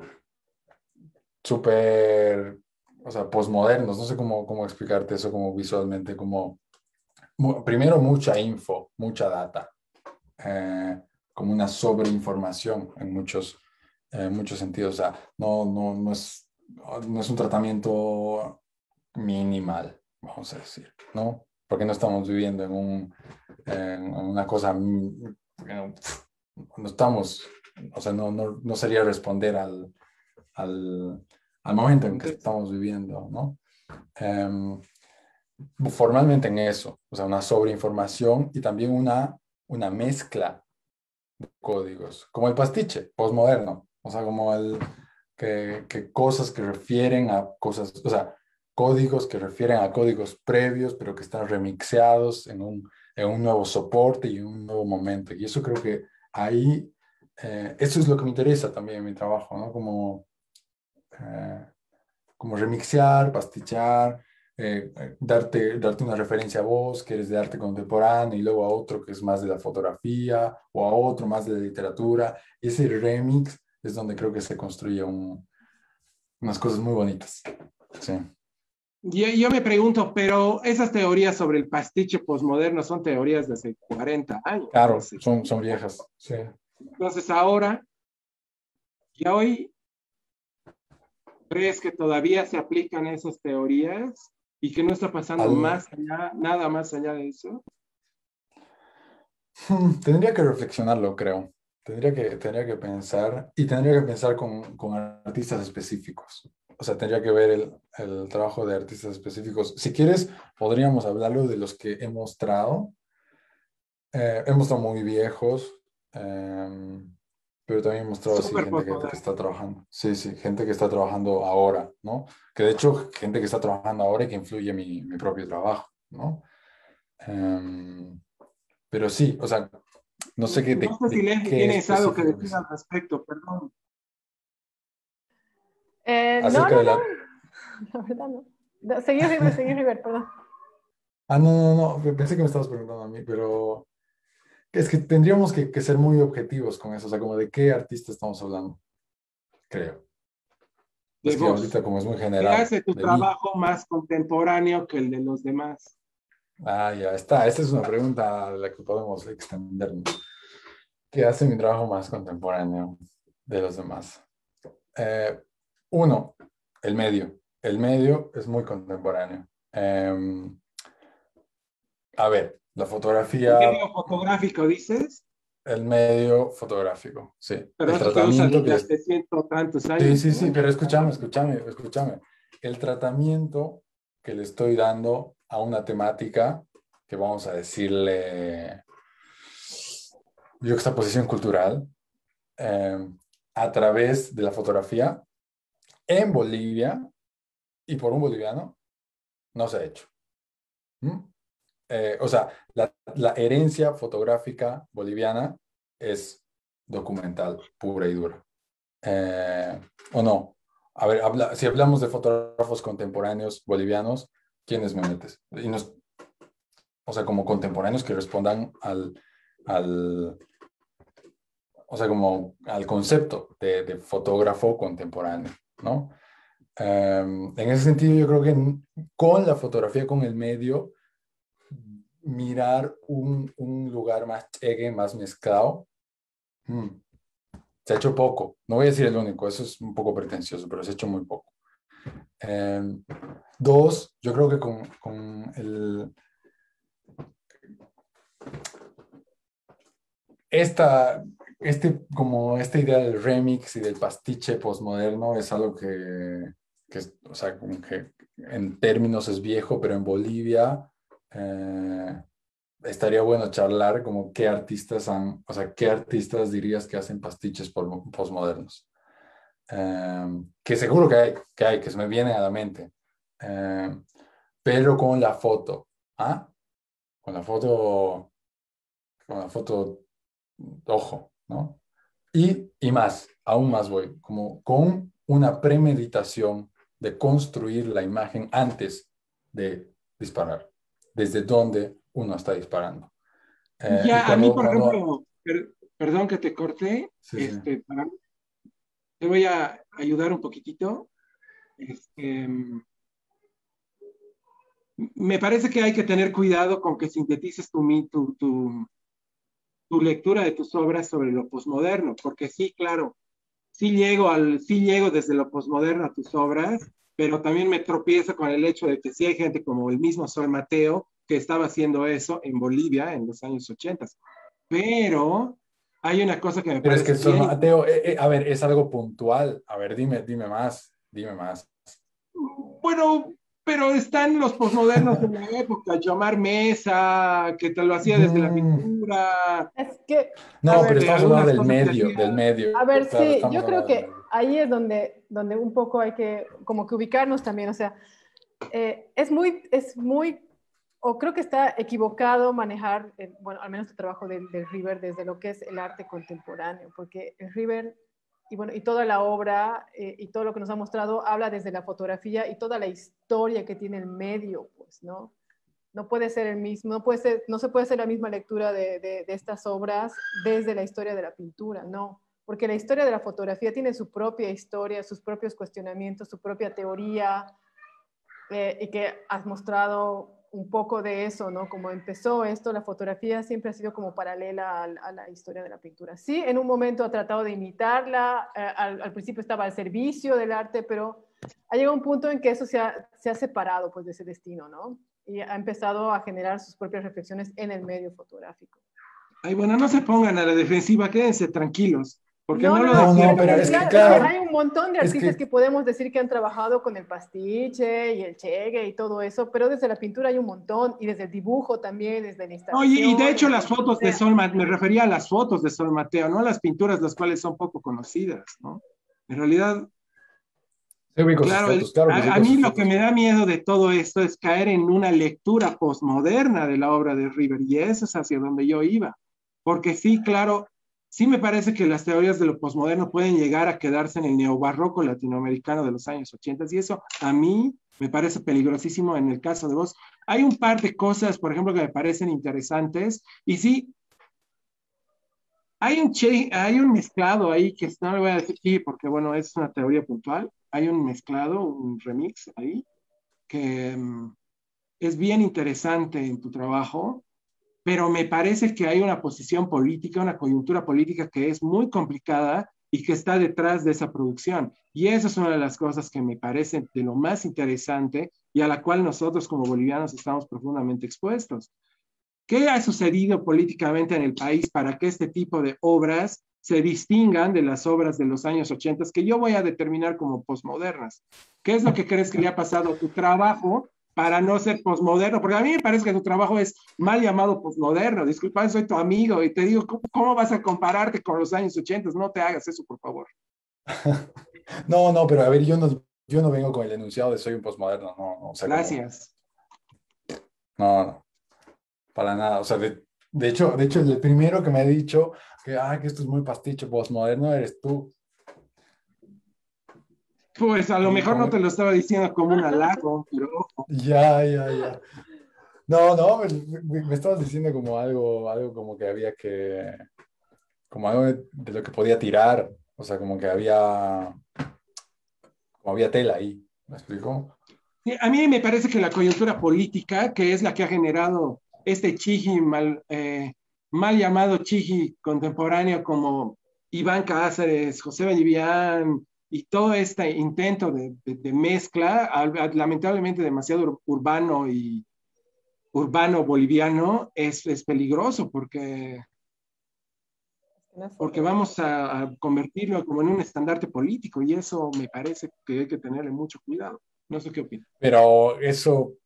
súper, o sea, posmodernos, no sé cómo, cómo explicarte eso como visualmente, como, mu- primero mucha info, mucha data, eh, como una sobreinformación en muchos, en muchos sentidos, o sea, no, no, no es, no es un tratamiento minimal, vamos a decir, ¿no? Porque no estamos viviendo en, un, en una cosa, mm, no estamos, o sea, no, no, no sería responder al, al, al momento en que Contexto. estamos viviendo, ¿no? Um, formalmente en eso, o sea, una sobreinformación y también una, una mezcla de códigos, como el pastiche postmoderno, o sea, como el, que, que cosas que refieren a cosas, o sea, códigos que refieren a códigos previos, pero que están remixeados en un, en un nuevo soporte y en un nuevo momento. Y eso creo que ahí, eh, eso es lo que me interesa también en mi trabajo, ¿no? Como eh, como remixear, pastichar, eh, eh, darte, darte una referencia a vos, que eres de arte contemporáneo, y luego a otro que es más de la fotografía, o a otro más de la literatura. Y ese remix es donde creo que se construye un, unas cosas muy bonitas. Sí, Yo, yo me pregunto, pero esas teorías sobre el pastiche posmoderno son teorías de hace cuarenta años, de claro, hace son, son treinta. viejas. Sí. Entonces ahora, ya hoy, ¿crees que todavía se aplican esas teorías y que no está pasando Al, más allá, nada más allá de eso? hmm, tendría que reflexionarlo, creo. Tendría que, tendría que pensar, y tendría que pensar con, con artistas específicos. O sea, tendría que ver el, el trabajo de artistas específicos. Si quieres, podríamos hablarlo de los que he mostrado. Eh, he mostrado muy viejos, eh, pero también he mostrado así Súper gente que, que postmoderno. está trabajando. Sí, sí, gente que está trabajando ahora, ¿no? Que de hecho, gente que está trabajando ahora y que influye mi, mi propio trabajo, ¿no? Eh, pero sí, o sea, no sé qué, No de, sé si de Leslie qué tienes algo que específico que decir sea. al respecto, perdón. Eh, no, Acerca no, de no, la... la verdad no. No, seguí River, seguí River, perdón. Ah, no, no, no, pensé que me estabas preguntando a mí, pero es que tendríamos que, que ser muy objetivos con eso, o sea, como de qué artista estamos hablando, creo. De Es que vos. ahorita como es muy ¿Qué general, hace tu de mí. trabajo más contemporáneo que el de los demás? Ah, ya está. Esta es una pregunta a la que podemos extendernos. ¿Qué hace mi trabajo más contemporáneo de los demás? Eh, uno, el medio. El medio es muy contemporáneo. Eh, a ver, la ¿El fotografía, medio fotográfico dices? el medio fotográfico, sí. Pero El eso se usa tratamiento que desde les... hace ciento tantos Sí, años, sí, sí, ¿no? pero escúchame, escúchame, escúchame. El tratamiento que le estoy dando a una temática que vamos a decirle yuxtaposición cultural, eh, a través de la fotografía en Bolivia y por un boliviano, no se ha hecho. ¿Mm? Eh, o sea, la, la herencia fotográfica boliviana es documental, pura y dura. Eh, ¿O no? A ver, habla, si hablamos de fotógrafos contemporáneos bolivianos, ¿quiénes me metes? Y nos, o sea, como contemporáneos que respondan al, al, o sea, como al concepto de, de fotógrafo contemporáneo, ¿no? Um, en ese sentido, yo creo que con la fotografía, con el medio, mirar un, un lugar más chegue, más mezclado, mm, se ha hecho poco. No voy a decir el único, eso es un poco pretencioso, pero se ha hecho muy poco. Um, dos, yo creo que con, con el, esta, este, como esta idea del remix y del pastiche postmoderno es algo que, que o sea, como que en términos es viejo, pero en Bolivia eh, estaría bueno charlar como qué artistas han, o sea, qué artistas dirías que hacen pastiches postmodernos. Eh, que seguro que hay, que hay, que se me viene a la mente. Eh, pero con la foto, ¿ah? Con la foto, con la foto, ojo, ¿no? Y, y más, aún más voy, como con una premeditación de construir la imagen antes de disparar, desde donde uno está disparando. Eh, y Ya, a mí, cuando, por cuando, ejemplo, per- perdón que te corté, sí, sí. este, para- te voy a ayudar un poquitito. Este, me parece que hay que tener cuidado con que sintetices tu, mi- tu, tu, tu lectura de tus obras sobre lo posmoderno, porque sí, claro, sí llego, al, sí llego desde lo posmoderno a tus obras, pero también me tropiezo con el hecho de que sí hay gente como el mismo Sol Mateo que estaba haciendo eso en Bolivia en los años ochenta. Pero hay una cosa que me Pero es que parece el Sol bien. Mateo, eh, eh, a ver, es algo puntual. A ver, dime, dime más, dime más. Bueno, pero están los posmodernos de la época, Yomar Mesa, que te lo hacía desde la Mm, pintura, Es que, a no, pero ver, este, estamos hablando algunas del cosas que medio, hacía. del medio. a ver, Claro, sí, estamos yo creo hablando del que medio. ahí es donde, donde un poco hay que como que ubicarnos también, o sea, eh, es muy, es muy, o creo que está equivocado manejar, eh, bueno, al menos el trabajo del, del River desde lo que es el arte contemporáneo, porque el River y bueno, y toda la obra eh, y todo lo que nos ha mostrado habla desde la fotografía y toda la historia que tiene el medio, pues, ¿no? No puede ser el mismo, no, puede ser, no se puede hacer la misma lectura de, de, de estas obras desde la historia de la pintura, no, porque la historia de la fotografía tiene su propia historia, sus propios cuestionamientos, su propia teoría, eh, y que has mostrado un poco de eso, ¿no? Como empezó esto, la fotografía siempre ha sido como paralela a, a la historia de la pintura. Sí, en un momento ha tratado de imitarla, eh, al, al, principio estaba al servicio del arte, pero ha llegado un punto en que eso se ha, se ha separado pues de ese destino, ¿no? Y ha empezado a generar sus propias reflexiones en el medio fotográfico. Ay, bueno, no se pongan a la defensiva, quédense tranquilos, porque No, no no, lo no, No, no, decía porque pero para es que claro, defender. es que claro, hay un montón de es artistas que que, podemos decir que han trabajado con el pastiche y el chegue y todo eso, pero desde la pintura hay un montón, y desde el dibujo también, desde la Oye, y de instalación, hecho desde las lo que fotos de sea. Sol, Ma- me refería a las fotos de Sol Mateo, no a las pinturas, las cuales son poco conocidas, ¿no? En realidad, sí ubico sus claro, el- fotos, claro que sí a, a ubico mí sus lo que fotos. me da miedo de todo esto es caer en una lectura postmoderna de la obra de River, y eso es hacia donde yo iba. Porque sí, claro, sí me parece que las teorías de lo postmoderno pueden llegar a quedarse en el neobarroco latinoamericano de los años ochenta, y eso a mí me parece peligrosísimo en el caso de vos. Hay un par de cosas, por ejemplo, que me parecen interesantes, y sí, hay un, che, hay un mezclado ahí que no le voy a decir aquí porque, bueno, es una teoría puntual. Hay un mezclado, un remix ahí, que um, es bien interesante en tu trabajo, pero me parece que hay una posición política, una coyuntura política que es muy complicada y que está detrás de esa producción. Y eso es una de las cosas que me parece de lo más interesante y a la cual nosotros como bolivianos estamos profundamente expuestos. ¿Qué ha sucedido políticamente en el país para que este tipo de obras se distingan de las obras de los años ochenta, que yo voy a determinar como posmodernas? ¿Qué es lo que crees que le ha pasado a tu trabajo para no ser posmoderno? Porque a mí me parece que tu trabajo es mal llamado posmoderno. Disculpa, soy tu amigo y te digo, ¿cómo, cómo vas a compararte con los años ochenta? No te hagas eso, por favor. No, no, pero a ver, yo no, yo no vengo con el enunciado de soy un postmoderno, no, no, o sea, como, Gracias. no, no, para nada, o sea, de, de hecho, de hecho, el primero que me ha dicho que, ah, que esto es muy pasticho postmoderno eres tú, Pues a lo y mejor no te como, lo estaba diciendo como un halago, pero ojo. ya, ya, ya, no, no, me, me- me estabas diciendo como algo, algo como que había que, como algo de, de lo que podía tirar, o sea, como que había, como había tela ahí, ¿me explico? Sí, a mí me parece que la coyuntura política, que es la que ha generado este chiji mal, eh, mal llamado chiji contemporáneo como Iván Cáceres, José Vallivian y todo este intento de, de- de mezcla, al- al- lamentablemente demasiado ur- urbano y urbano boliviano, es, es peligroso porque, No es porque fotográfico. vamos a, a convertirlo como en un estandarte político y eso me parece que hay que tenerle mucho cuidado. No sé qué opinas. Pero eso,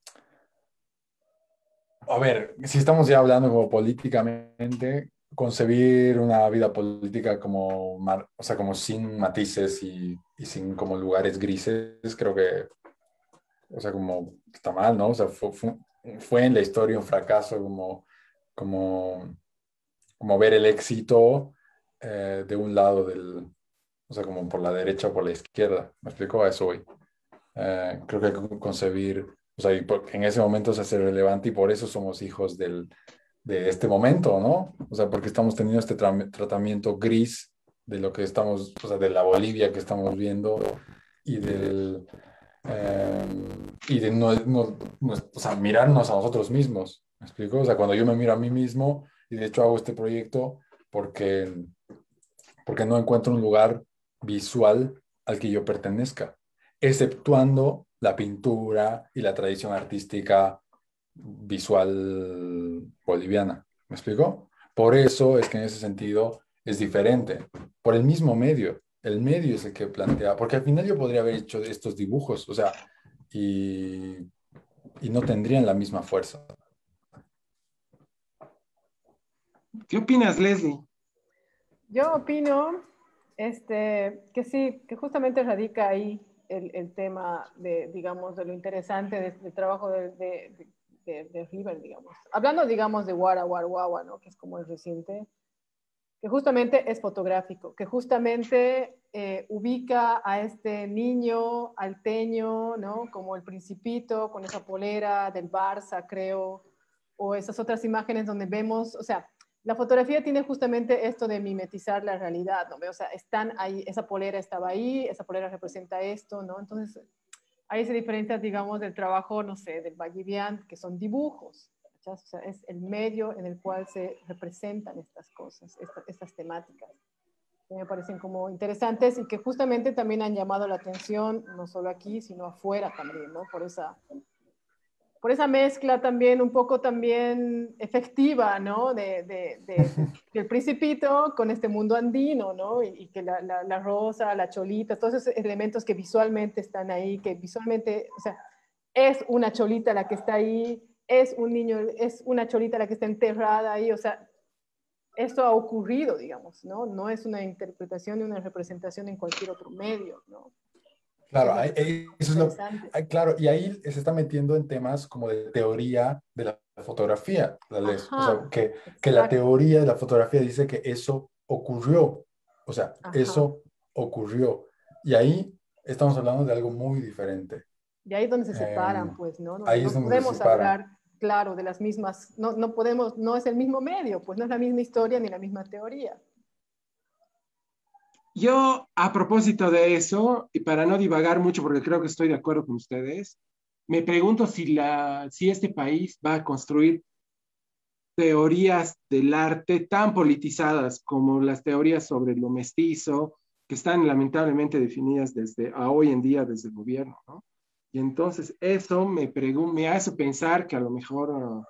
a ver, si estamos ya hablando como políticamente, concebir una vida política como, mar- o sea, como sin matices y, y sin como lugares grises, creo que, o sea, como está mal, ¿no? O sea, fue, fue, fue en la historia un fracaso como, como, como ver el éxito eh, de un lado del, o sea, como por la derecha o por la izquierda. ¿Me explico? A eso voy. Eh, creo que hay que concebir, o sea, y por- en ese momento se hace relevante y por eso somos hijos del, de este momento, ¿no? O sea, porque estamos teniendo este tra- tratamiento gris de lo que estamos, o sea, de la Bolivia que estamos viendo y del, eh, y de no, no- no- o sea, mirarnos a nosotros mismos, ¿me explico? O sea, cuando yo me miro a mí mismo y de hecho hago este proyecto porque, porque no encuentro un lugar visual al que yo pertenezca, exceptuando la pintura y la tradición artística visual boliviana. ¿Me explico? Por eso es que en ese sentido es diferente, por el mismo medio. El medio es el que plantea, porque al final yo podría haber hecho estos dibujos, o sea, y, y no tendrían la misma fuerza. ¿Qué opinas, Leslie? Yo opino este, que sí, que justamente radica ahí el, el tema de, digamos, de lo interesante de- del trabajo de, de, de, de River, digamos. Hablando, digamos, de Wara Wara Wawa, ¿no? Que es como el reciente, que justamente es fotográfico, que justamente eh, ubica a este niño alteño, ¿no? Como el Principito, con esa polera del Barça, creo, o esas otras imágenes donde vemos, o sea, la fotografía tiene justamente esto de mimetizar la realidad, ¿no? O sea, están ahí, esa polera estaba ahí, esa polera representa esto, ¿no? Entonces, ahí se diferencia, digamos, del trabajo, no sé, del Vallivian, que son dibujos, ¿cachas? O sea, es el medio en el cual se representan estas cosas, esta, estas temáticas, que me parecen como interesantes y que justamente también han llamado la atención, no solo aquí, sino afuera también, ¿no? Por esa por esa mezcla también un poco también efectiva, ¿no? De, de, de, de, del Principito con este mundo andino, ¿no? Y, y que la, la, la rosa, la cholita, todos esos elementos que visualmente están ahí, que visualmente, o sea, es una cholita la que está ahí, es un niño, es una cholita la que está enterrada ahí, o sea, esto ha ocurrido, digamos, ¿no? No es una interpretación ni una representación en cualquier otro medio, ¿no? Claro, Es ahí- ahí- eso es lo, ahí, claro, y ahí se está metiendo en temas como de teoría de la fotografía, la Les. O sea, Ajá, que, que la exacto. teoría de la fotografía dice que eso ocurrió, o sea, Ajá. eso ocurrió. Y ahí estamos hablando de algo muy diferente. Y ahí es donde se Eh, separan, pues, ¿no? No, ahí es no donde se podemos separan. hablar, claro, de las mismas, no, no podemos, no es el mismo medio, pues no es la misma historia ni la misma teoría. Yo, a propósito de eso, y para no divagar mucho, porque creo que estoy de acuerdo con ustedes, me pregunto si, la, si este país va a construir teorías del arte tan politizadas como las teorías sobre lo mestizo, que están lamentablemente definidas desde a hoy en día desde el gobierno, ¿no? Y entonces eso me, me hace pensar que a lo mejor uh,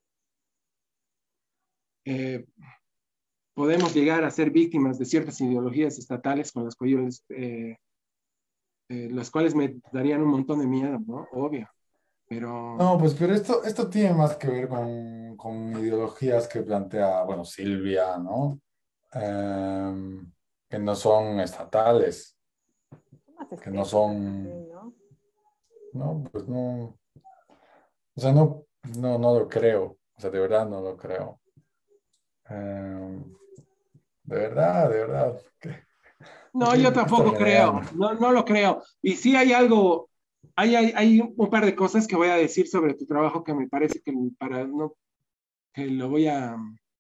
eh, podemos llegar a ser víctimas de ciertas ideologías estatales con las cuales, eh, eh, las cuales me darían un montón de miedo, ¿no? Obvio, pero No, pues pero esto, esto tiene más que ver con, con ideologías que plantea, bueno, Silvia, ¿no? Em, que no son estatales, Más que no estéticas son, también, ¿no? no, pues no, o sea, no, no, no lo creo, o sea, de verdad no lo creo. Em, de verdad, de verdad, ¿qué, no, qué- yo qué estás tampoco creo, renegando? no, no lo creo. Y sí hay algo, hay, hay, hay un par de cosas que voy a decir sobre tu trabajo que me parece que para no, que lo voy a,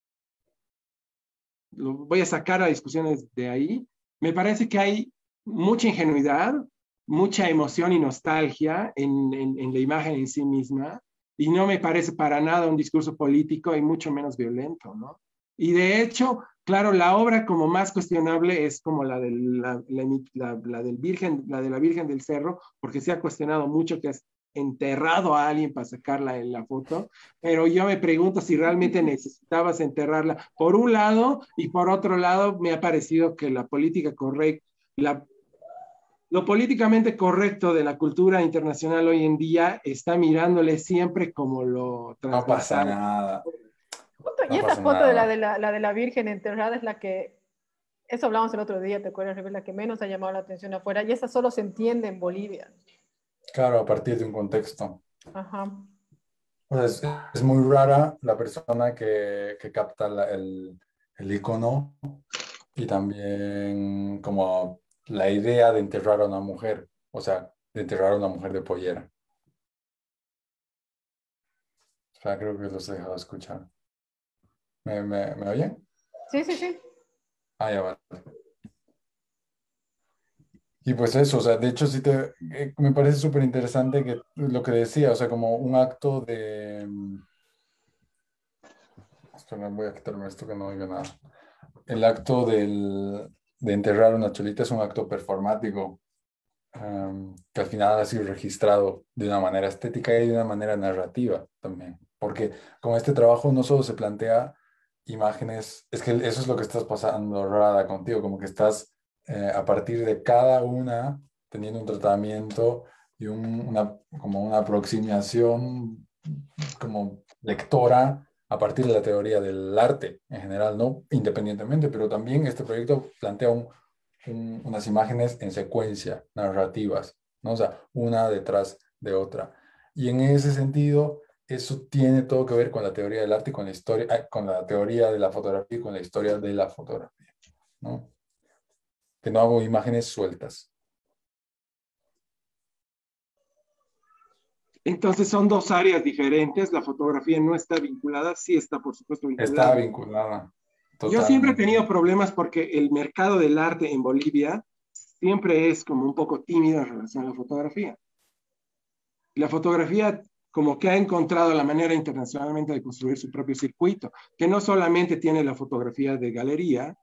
lo voy a sacar a discusiones de ahí. Me parece que hay mucha ingenuidad, mucha emoción y nostalgia en, en, en la imagen en sí misma, y no me parece para nada un discurso político y mucho menos violento, ¿no? Y de hecho, claro, la obra como más cuestionable es como la, de la, la, la, la del Virgen, la de la Virgen del Cerro, porque se ha cuestionado mucho que has enterrado a alguien para sacarla en la foto, pero yo me pregunto si realmente necesitabas enterrarla por un lado, y por otro lado me ha parecido que la política correcta, la, lo políticamente correcto de la cultura internacional hoy en día está mirándole siempre como lo No pasa transversal. nada, Justo, y no esa pasa foto de la nada. de la, la de la Virgen enterrada es la que, eso hablamos el otro día, ¿te acuerdas, Rebel? La que menos ha llamado la atención afuera, y esa solo se entiende en Bolivia. Claro, a partir de un contexto. Ajá. O sea, es, es muy rara la persona que, que capta la- el, el icono y también como la idea de enterrar a una mujer, o sea, de enterrar a una mujer de pollera. O sea, creo que los he dejado escuchar. ¿Me, me, me oyen? Sí, sí, sí. Ah, ya vale. Y pues eso, o sea, de hecho sí te, eh, me parece súper interesante que lo que decía, o sea, como un acto de... mm, espera, voy a quitarme esto que no oigo nada. El acto del, de enterrar una cholita es un acto performático, um, que al final ha sido registrado de una manera estética y de una manera narrativa también. Porque con este trabajo no solo se plantea imágenes, es que eso es lo que estás pasando, Rada, contigo, como que estás eh, a partir de cada una teniendo un tratamiento y un, una, como una aproximación como lectora a partir de la teoría del arte en general, no independientemente, pero también este proyecto plantea un, un, unas imágenes en secuencia, narrativas, ¿no? O sea, una detrás de otra. Y en ese sentido, eso tiene todo que ver con la teoría del arte y con la historia, eh, con la teoría de la fotografía y con la historia de la fotografía, ¿no? Que no hago imágenes sueltas. Entonces son dos áreas diferentes, la fotografía no está vinculada, sí está por supuesto Está vinculada. vinculada Yo siempre he totalmente. tenido problemas porque el mercado del arte en Bolivia siempre es como un poco tímido en relación a la fotografía. La fotografía como que ha encontrado la manera internacionalmente de construir su propio circuito, que no solamente tiene la fotografía de galería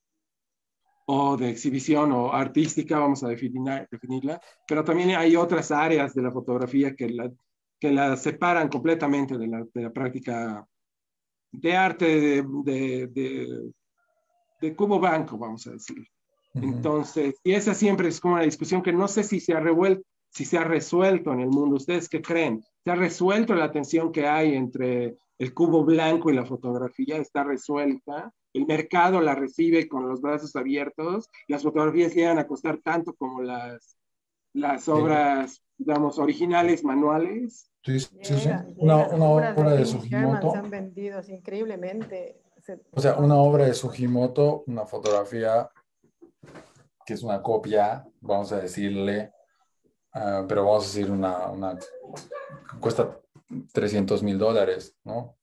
o de exhibición o artística, vamos a definir, definirla, pero también hay otras áreas de la fotografía que la, que la separan completamente de la, de la práctica de arte de, de, de, de Cubo Blanco, vamos a decir. Uh-huh. Entonces, y esa siempre es como una discusión que no sé si se ha revuelto, si se ha resuelto en el mundo. ¿Ustedes qué creen? ¿Se ha resuelto la tensión que hay entre el cubo blanco y la fotografía? ¿Está resuelta? ¿El mercado la recibe con los brazos abiertos? ¿Las fotografías llegan a costar tanto como las, las obras, digamos, originales, manuales? Sí, sí, sí. Llegan, Una, llegan. una Obras obra de de Tim Sherman Sugimoto. se han vendido increíblemente. O sea, una obra de Sugimoto, una fotografía que es una copia, vamos a decirle, uh, pero vamos a decir una, una cuesta trescientos mil dólares, ¿no?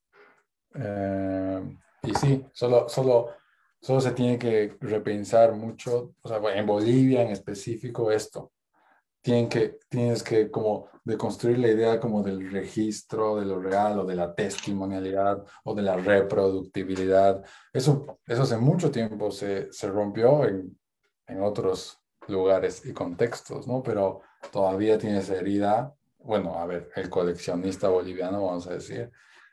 Uh, y sí, solo, solo, solo se tiene que repensar mucho, o sea, en Bolivia en específico esto. Tienen que, tienes que como deconstruir la idea como del registro, de lo real o de la testimonialidad o de la reproductibilidad. Eso, eso hace mucho tiempo se, se rompió en, en otros lugares y contextos, ¿no? Pero todavía tiene esa herida, bueno, a ver, el coleccionista boliviano, vamos a decir,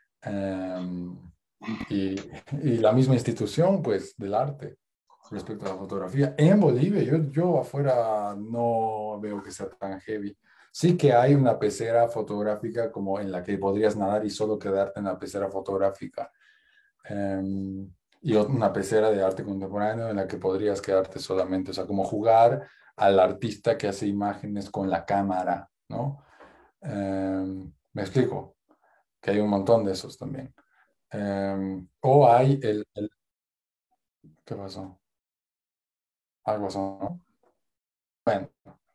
um, y, y la misma institución, pues, del arte respecto a la fotografía. En Bolivia, yo, yo afuera no veo que sea tan heavy. Sí que hay una pecera fotográfica como en la que podrías nadar y solo quedarte en la pecera fotográfica. Um, y una pecera de arte contemporáneo en la que podrías quedarte solamente, o sea, como jugar al artista que hace imágenes con la cámara, ¿no? Um, me explico, que hay un montón de esos también. Um, o hay el, el... ¿Qué pasó? Algo así, ¿no? Bueno,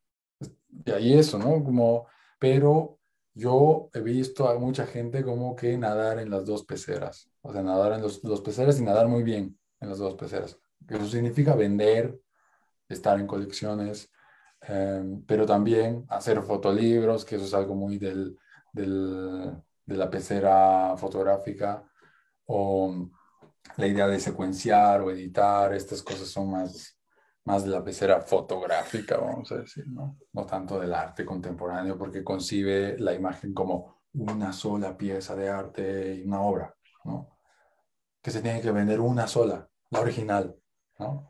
y ahí eso, ¿no? Como, pero yo he visto a mucha gente como que nadar en las dos peceras, o sea, nadar en los, los peceras y nadar muy bien en las dos peceras. Eso significa vender, estar en colecciones, eh, pero también hacer fotolibros, que eso es algo muy del, del, de la pecera fotográfica, o la idea de secuenciar o editar, estas cosas son más, más de la pecera fotográfica, vamos a decir, ¿no? No tanto del arte contemporáneo, porque concibe la imagen como una sola pieza de arte y una obra, ¿no? Que se tiene que vender una sola, la original, ¿no?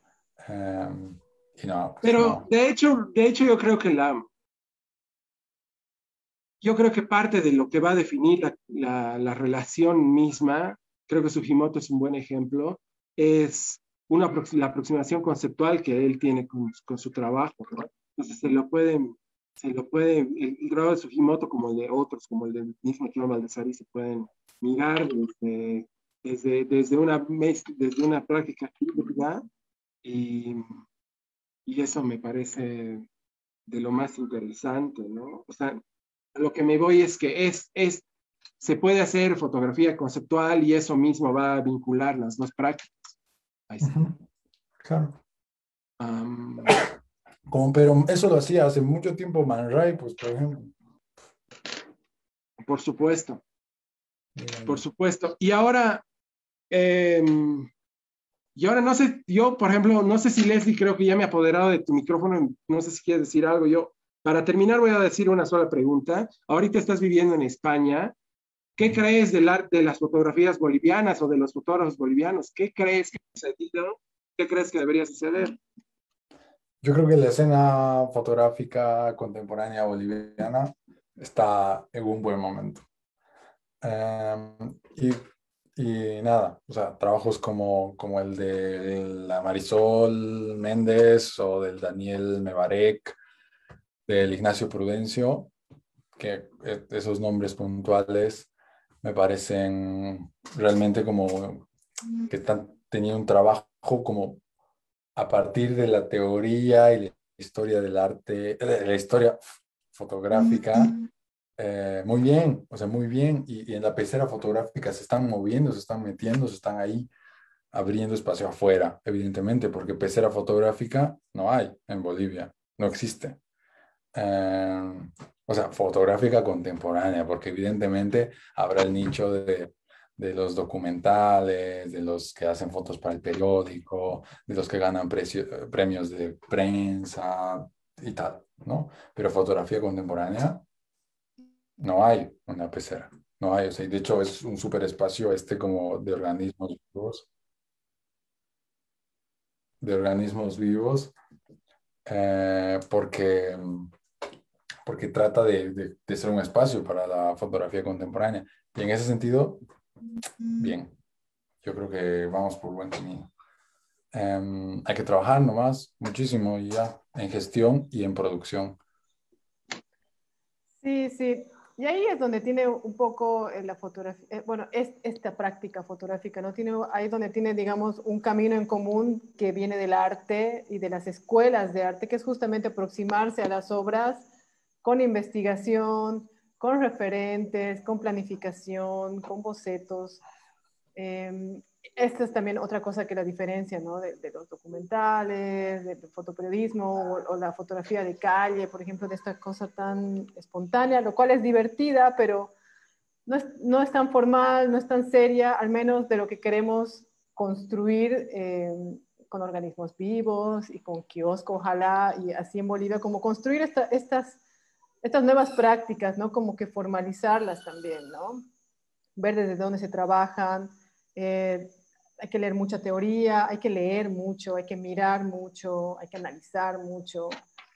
Um, y no, pues Pero no. de hecho, de hecho yo creo que la, yo creo que parte de lo que va a definir la, la, la relación misma, creo que Sugimoto es un buen ejemplo, es una, la aproximación conceptual que él tiene con, con su trabajo, ¿no? Entonces se lo pueden, se lo pueden, el, el trabajo de Sugimoto como el de otros, como el del mismo Chino Maldesari, se pueden mirar desde, desde, desde, una, desde una práctica crítica y, y eso me parece de lo más interesante, ¿no? O sea, a lo que me voy es que es, es, se puede hacer fotografía conceptual y eso mismo va a vincular las dos prácticas. Ahí está. Uh-huh. Claro. Um, Como, pero eso lo hacía hace mucho tiempo Man Ray, pues, por ejemplo. por supuesto. Bien. Por supuesto. Y ahora, eh, y ahora no sé, yo, por ejemplo, no sé si Leslie, creo que ya me ha apoderado de tu micrófono, no sé si quieres decir algo. Yo, para terminar, voy a decir una sola pregunta. Ahorita estás viviendo en España. ¿Qué crees del arte de las fotografías bolivianas o de los fotógrafos bolivianos? ¿Qué crees que ha sucedido? ¿Qué crees que debería suceder? Yo creo que la escena fotográfica contemporánea boliviana está en un buen momento. Um, y, y nada, o sea, trabajos como, como el de la Marisol Méndez o del Daniel Mebarek, del Ignacio Prudencio, que esos nombres puntuales me parecen realmente como que están teniendo un trabajo como a partir de la teoría y la historia del arte, de la historia fotográfica, eh, muy bien, o sea, muy bien, y, y en la pecera fotográfica se están moviendo, se están metiendo, se están ahí abriendo espacio afuera, evidentemente, porque pecera fotográfica no hay en Bolivia, no existe. Eh, o sea, fotográfica contemporánea, porque evidentemente habrá el nicho de, de los documentales, de los que hacen fotos para el periódico, de los que ganan precio, premios de prensa y tal, ¿no? Pero fotografía contemporánea, no hay una pecera, no hay, o sea, y de hecho es un súper espacio este como de organismos vivos, de organismos vivos, eh, porque, porque trata de, de, de ser un espacio para la fotografía contemporánea. Y en ese sentido, bien, yo creo que vamos por buen camino. Um, hay que trabajar nomás muchísimo y ya en gestión y en producción. Sí, sí. Y ahí es donde tiene un poco eh, la fotografía, eh, bueno, es esta práctica fotográfica, ¿no? Tiene, ahí es donde tiene, digamos, un camino en común que viene del arte y de las escuelas de arte, que es justamente aproximarse a las obras con investigación, con referentes, con planificación, con bocetos. Eh, esta es también otra cosa que la diferencia, ¿no? De, de los documentales, del de fotoperiodismo o, o, la fotografía de calle, por ejemplo, de esta cosa tan espontánea, lo cual es divertida, pero no es, no es tan formal, no es tan seria, al menos de lo que queremos construir eh, con organismos vivos y con kiosco, ojalá, y así en Bolivia, como construir esta, estas, estas nuevas prácticas, ¿no? Como que formalizarlas también, ¿no? Ver desde dónde se trabajan. Eh, hay que leer mucha teoría, hay que leer mucho, hay que mirar mucho, hay que analizar mucho,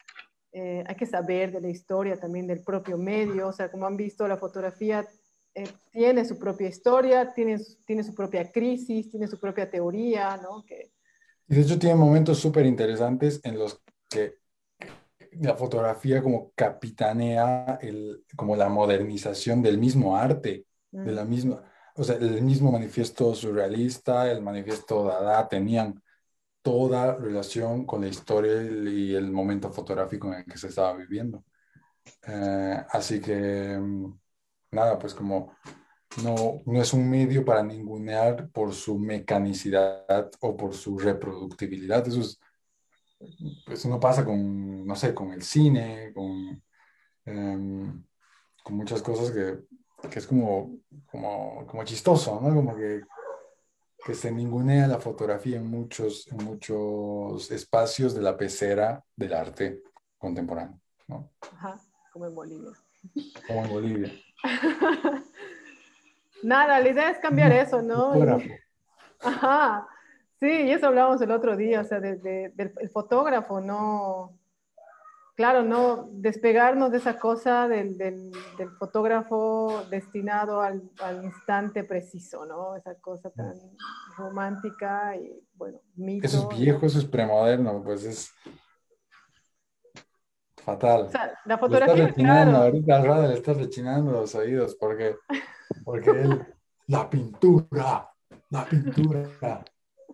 eh, hay que saber de la historia también del propio medio. O sea, como han visto, la fotografía eh, tiene su propia historia, tiene, tiene su propia crisis, tiene su propia teoría, ¿no? Que... Y de hecho tiene momentos súper interesantes en los que la fotografía como capitanea el, como la modernización del mismo arte, de la misma, o sea, el mismo manifiesto surrealista, el manifiesto Dada, tenían toda relación con la historia y el momento fotográfico en el que se estaba viviendo. Eh, así que, mm, nada, pues como no, no es un medio para ningunear por su mecanicidad o por su reproductibilidad. Eso es, eso no pasa con, no sé, con el cine, con, em, con muchas cosas que, que es como, como, como chistoso, ¿no? Como que, que se ningunea la fotografía en muchos, en muchos espacios de la pecera del arte contemporáneo, ¿no? Ajá, como en Bolivia. Como en Bolivia. Nada, la idea es cambiar eso, ¿no? Y, Fotógrafo. ajá, sí, y eso hablábamos el otro día, o sea, de, de, del el fotógrafo, no, claro, no despegarnos de esa cosa del, del, del fotógrafo destinado al, al, instante preciso, ¿no? Esa cosa tan romántica y, bueno, Eso es mito. Y, viejo, eso es premoderno, pues es o fatal. sea, la Le estás fotografía, rechinando, claro. ahorita al Rada le estás rechinando los oídos porque, porque él, la pintura, la pintura,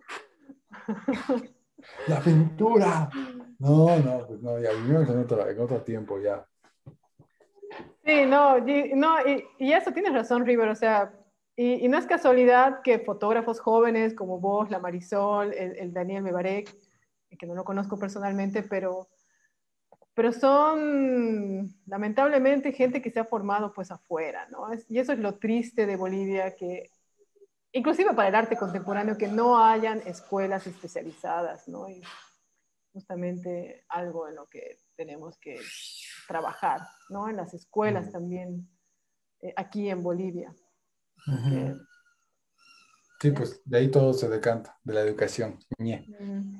la pintura. No, no, pues no, ya vivimos en otro, en otro tiempo ya. Sí, no, y, no y, y, eso tienes razón, River, o sea, y, y, no es casualidad que fotógrafos jóvenes como vos, la Marisol, el, el Daniel Mebarek, que no lo conozco personalmente, pero, pero son lamentablemente gente que se ha formado pues afuera, ¿no? Es, y eso es lo triste de Bolivia, que inclusive para el arte contemporáneo, que no hayan escuelas especializadas, ¿no? Y justamente algo en lo que tenemos que trabajar, ¿no? En las escuelas también, eh, aquí en Bolivia. Uh-huh. Que Sí, es, pues de ahí todo se decanta, de la educación. Ñe. mm,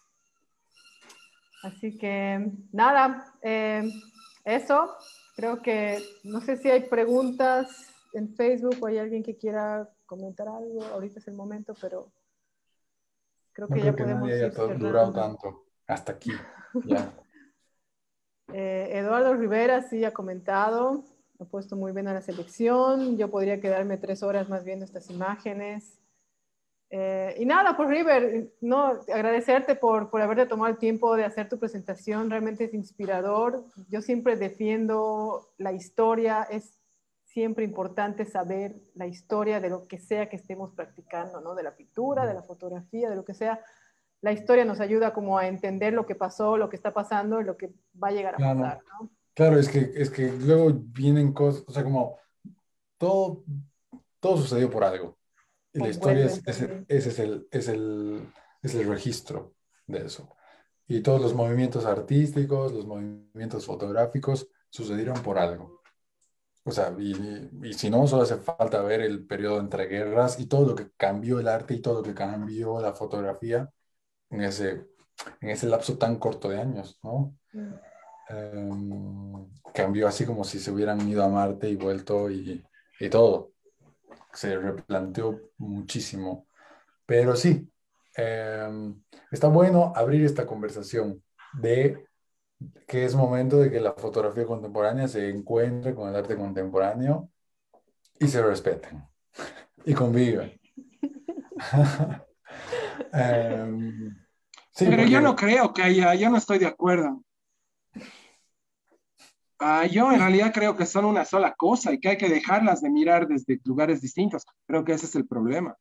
así que, nada, eh, eso, creo que, no sé si hay preguntas en Facebook o hay alguien que quiera comentar algo, ahorita es el momento, pero creo No que ya creo que nadie podemos haya ir to- durado cerrando. tanto hasta aquí. Ya. Eh, Eduardo Rivera sí ha comentado, ha puesto muy bien a la selección. Yo podría quedarme tres horas más viendo estas imágenes. Eh, y nada, pues River, no, agradecerte por, por haberte tomado el tiempo de hacer tu presentación, realmente es inspirador. Yo siempre defiendo la historia, es siempre importante saber la historia de lo que sea que estemos practicando, ¿no? De la pintura, de la fotografía, de lo que sea. La historia nos ayuda como a entender lo que pasó, lo que está pasando y lo que va a llegar a pasar, Claro, ¿no? claro, es que, es que luego vienen cosas, o sea, como todo, todo sucedió por algo. Y la O historia es, vuelven ese, también. ese es el, es el, es el registro de eso. Y todos los movimientos artísticos, los movimientos fotográficos sucedieron por algo. o sea, y, y si no, solo hace falta ver el periodo entre guerras y todo lo que cambió el arte y todo lo que cambió la fotografía en ese, en ese lapso tan corto de años, ¿no? Mm. Um, cambió así como si se hubieran ido a Marte y vuelto y, y todo. Se replanteó muchísimo. Pero sí, eh, está bueno abrir esta conversación de que es momento de que la fotografía contemporánea se encuentre con el arte contemporáneo y se respeten y conviven. um, sí, Pero yo no porque creo que haya, yo no estoy de acuerdo. Ah, yo en realidad creo que son una sola cosa y que hay que dejarlas de mirar desde lugares distintos. Creo que ese es el problema.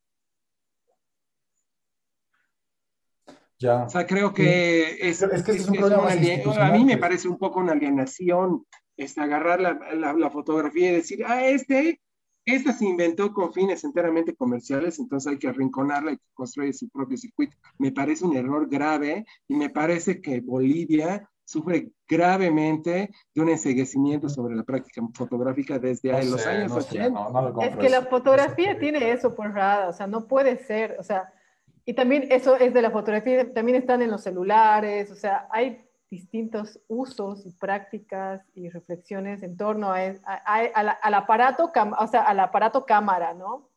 O ya, sea, creo sí, que es, es que ese es es, un es problema una, más a mí institucional, me pues. parece un poco una alienación este, agarrar la, la, la fotografía y decir, ah, este, esta se inventó con fines enteramente comerciales, entonces hay que arrinconarla y construir su propio circuito. Me parece un error grave y me parece que Bolivia sufre gravemente de un enceguecimiento sobre la práctica fotográfica No desde los sé, años no sé, ochenta. no, no lo Es compro que la eso. Eso fotografía que- tiene eso, por rada, o sea, no puede ser, o sea, y también eso es de la fotografía, también están en los celulares, o sea, hay distintos usos y prácticas y reflexiones en torno a, a- a- a la- al aparato, cam- o sea, al aparato cámara, ¿no?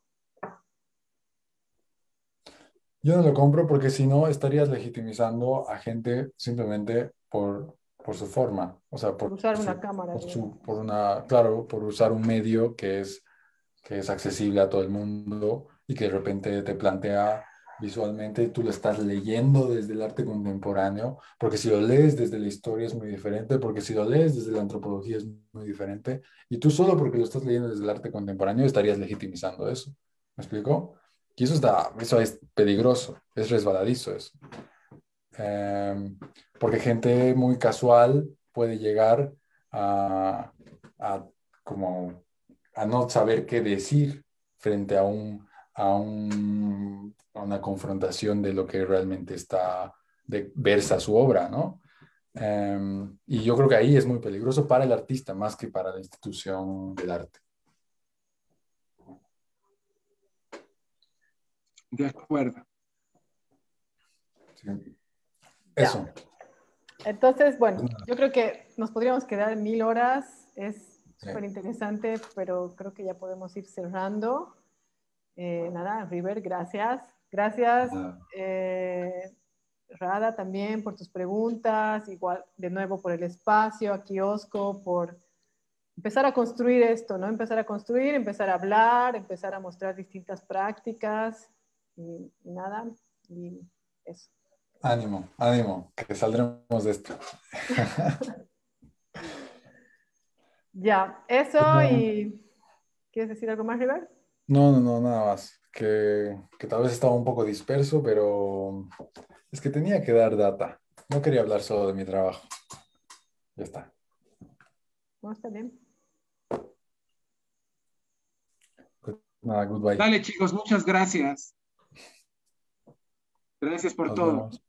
Yo no lo compro porque si no estarías legitimizando a gente simplemente por, por su forma, o sea, Por por usar una su, cámara, por digamos. su, por una, claro, por usar un medio que es, que es accesible a todo el mundo y que de repente te plantea visualmente, tú lo estás leyendo desde el arte contemporáneo, porque si lo lees desde la historia es muy diferente, porque si lo lees desde la antropología es muy diferente, y tú solo porque lo estás leyendo desde el arte contemporáneo estarías legitimizando eso. ¿Me explico? Y eso, está, eso es peligroso, es resbaladizo eso. Eh, porque gente muy casual puede llegar a, a, como, a no saber qué decir frente a, un, a, un, a una confrontación de lo que realmente está, de, versa su obra, ¿no? Eh, y yo creo que ahí es muy peligroso para el artista más que para la institución del arte. De acuerdo. Sí. Ya. Eso. Entonces, bueno, yo creo que nos podríamos quedar mil horas, es Sí. súper interesante, pero creo que ya podemos ir cerrando. Eh, nada, River, gracias. Gracias, Ah, eh, Rada, también por tus preguntas, igual de nuevo por el espacio, a Kiosco, por empezar a construir esto, ¿no? Empezar a construir, empezar a hablar, empezar a mostrar distintas prácticas y, y nada, y eso. ánimo, ánimo, que saldremos de esto. Ya, eso No, y... ¿Quieres decir algo más, River? no, no, no, nada más. Que, que tal vez estaba un poco disperso, pero es que tenía que dar data. No quería hablar solo de mi trabajo. Ya está. No, está bien. Nada, goodbye. Dale, chicos, muchas gracias. Gracias por Nos todo. vemos.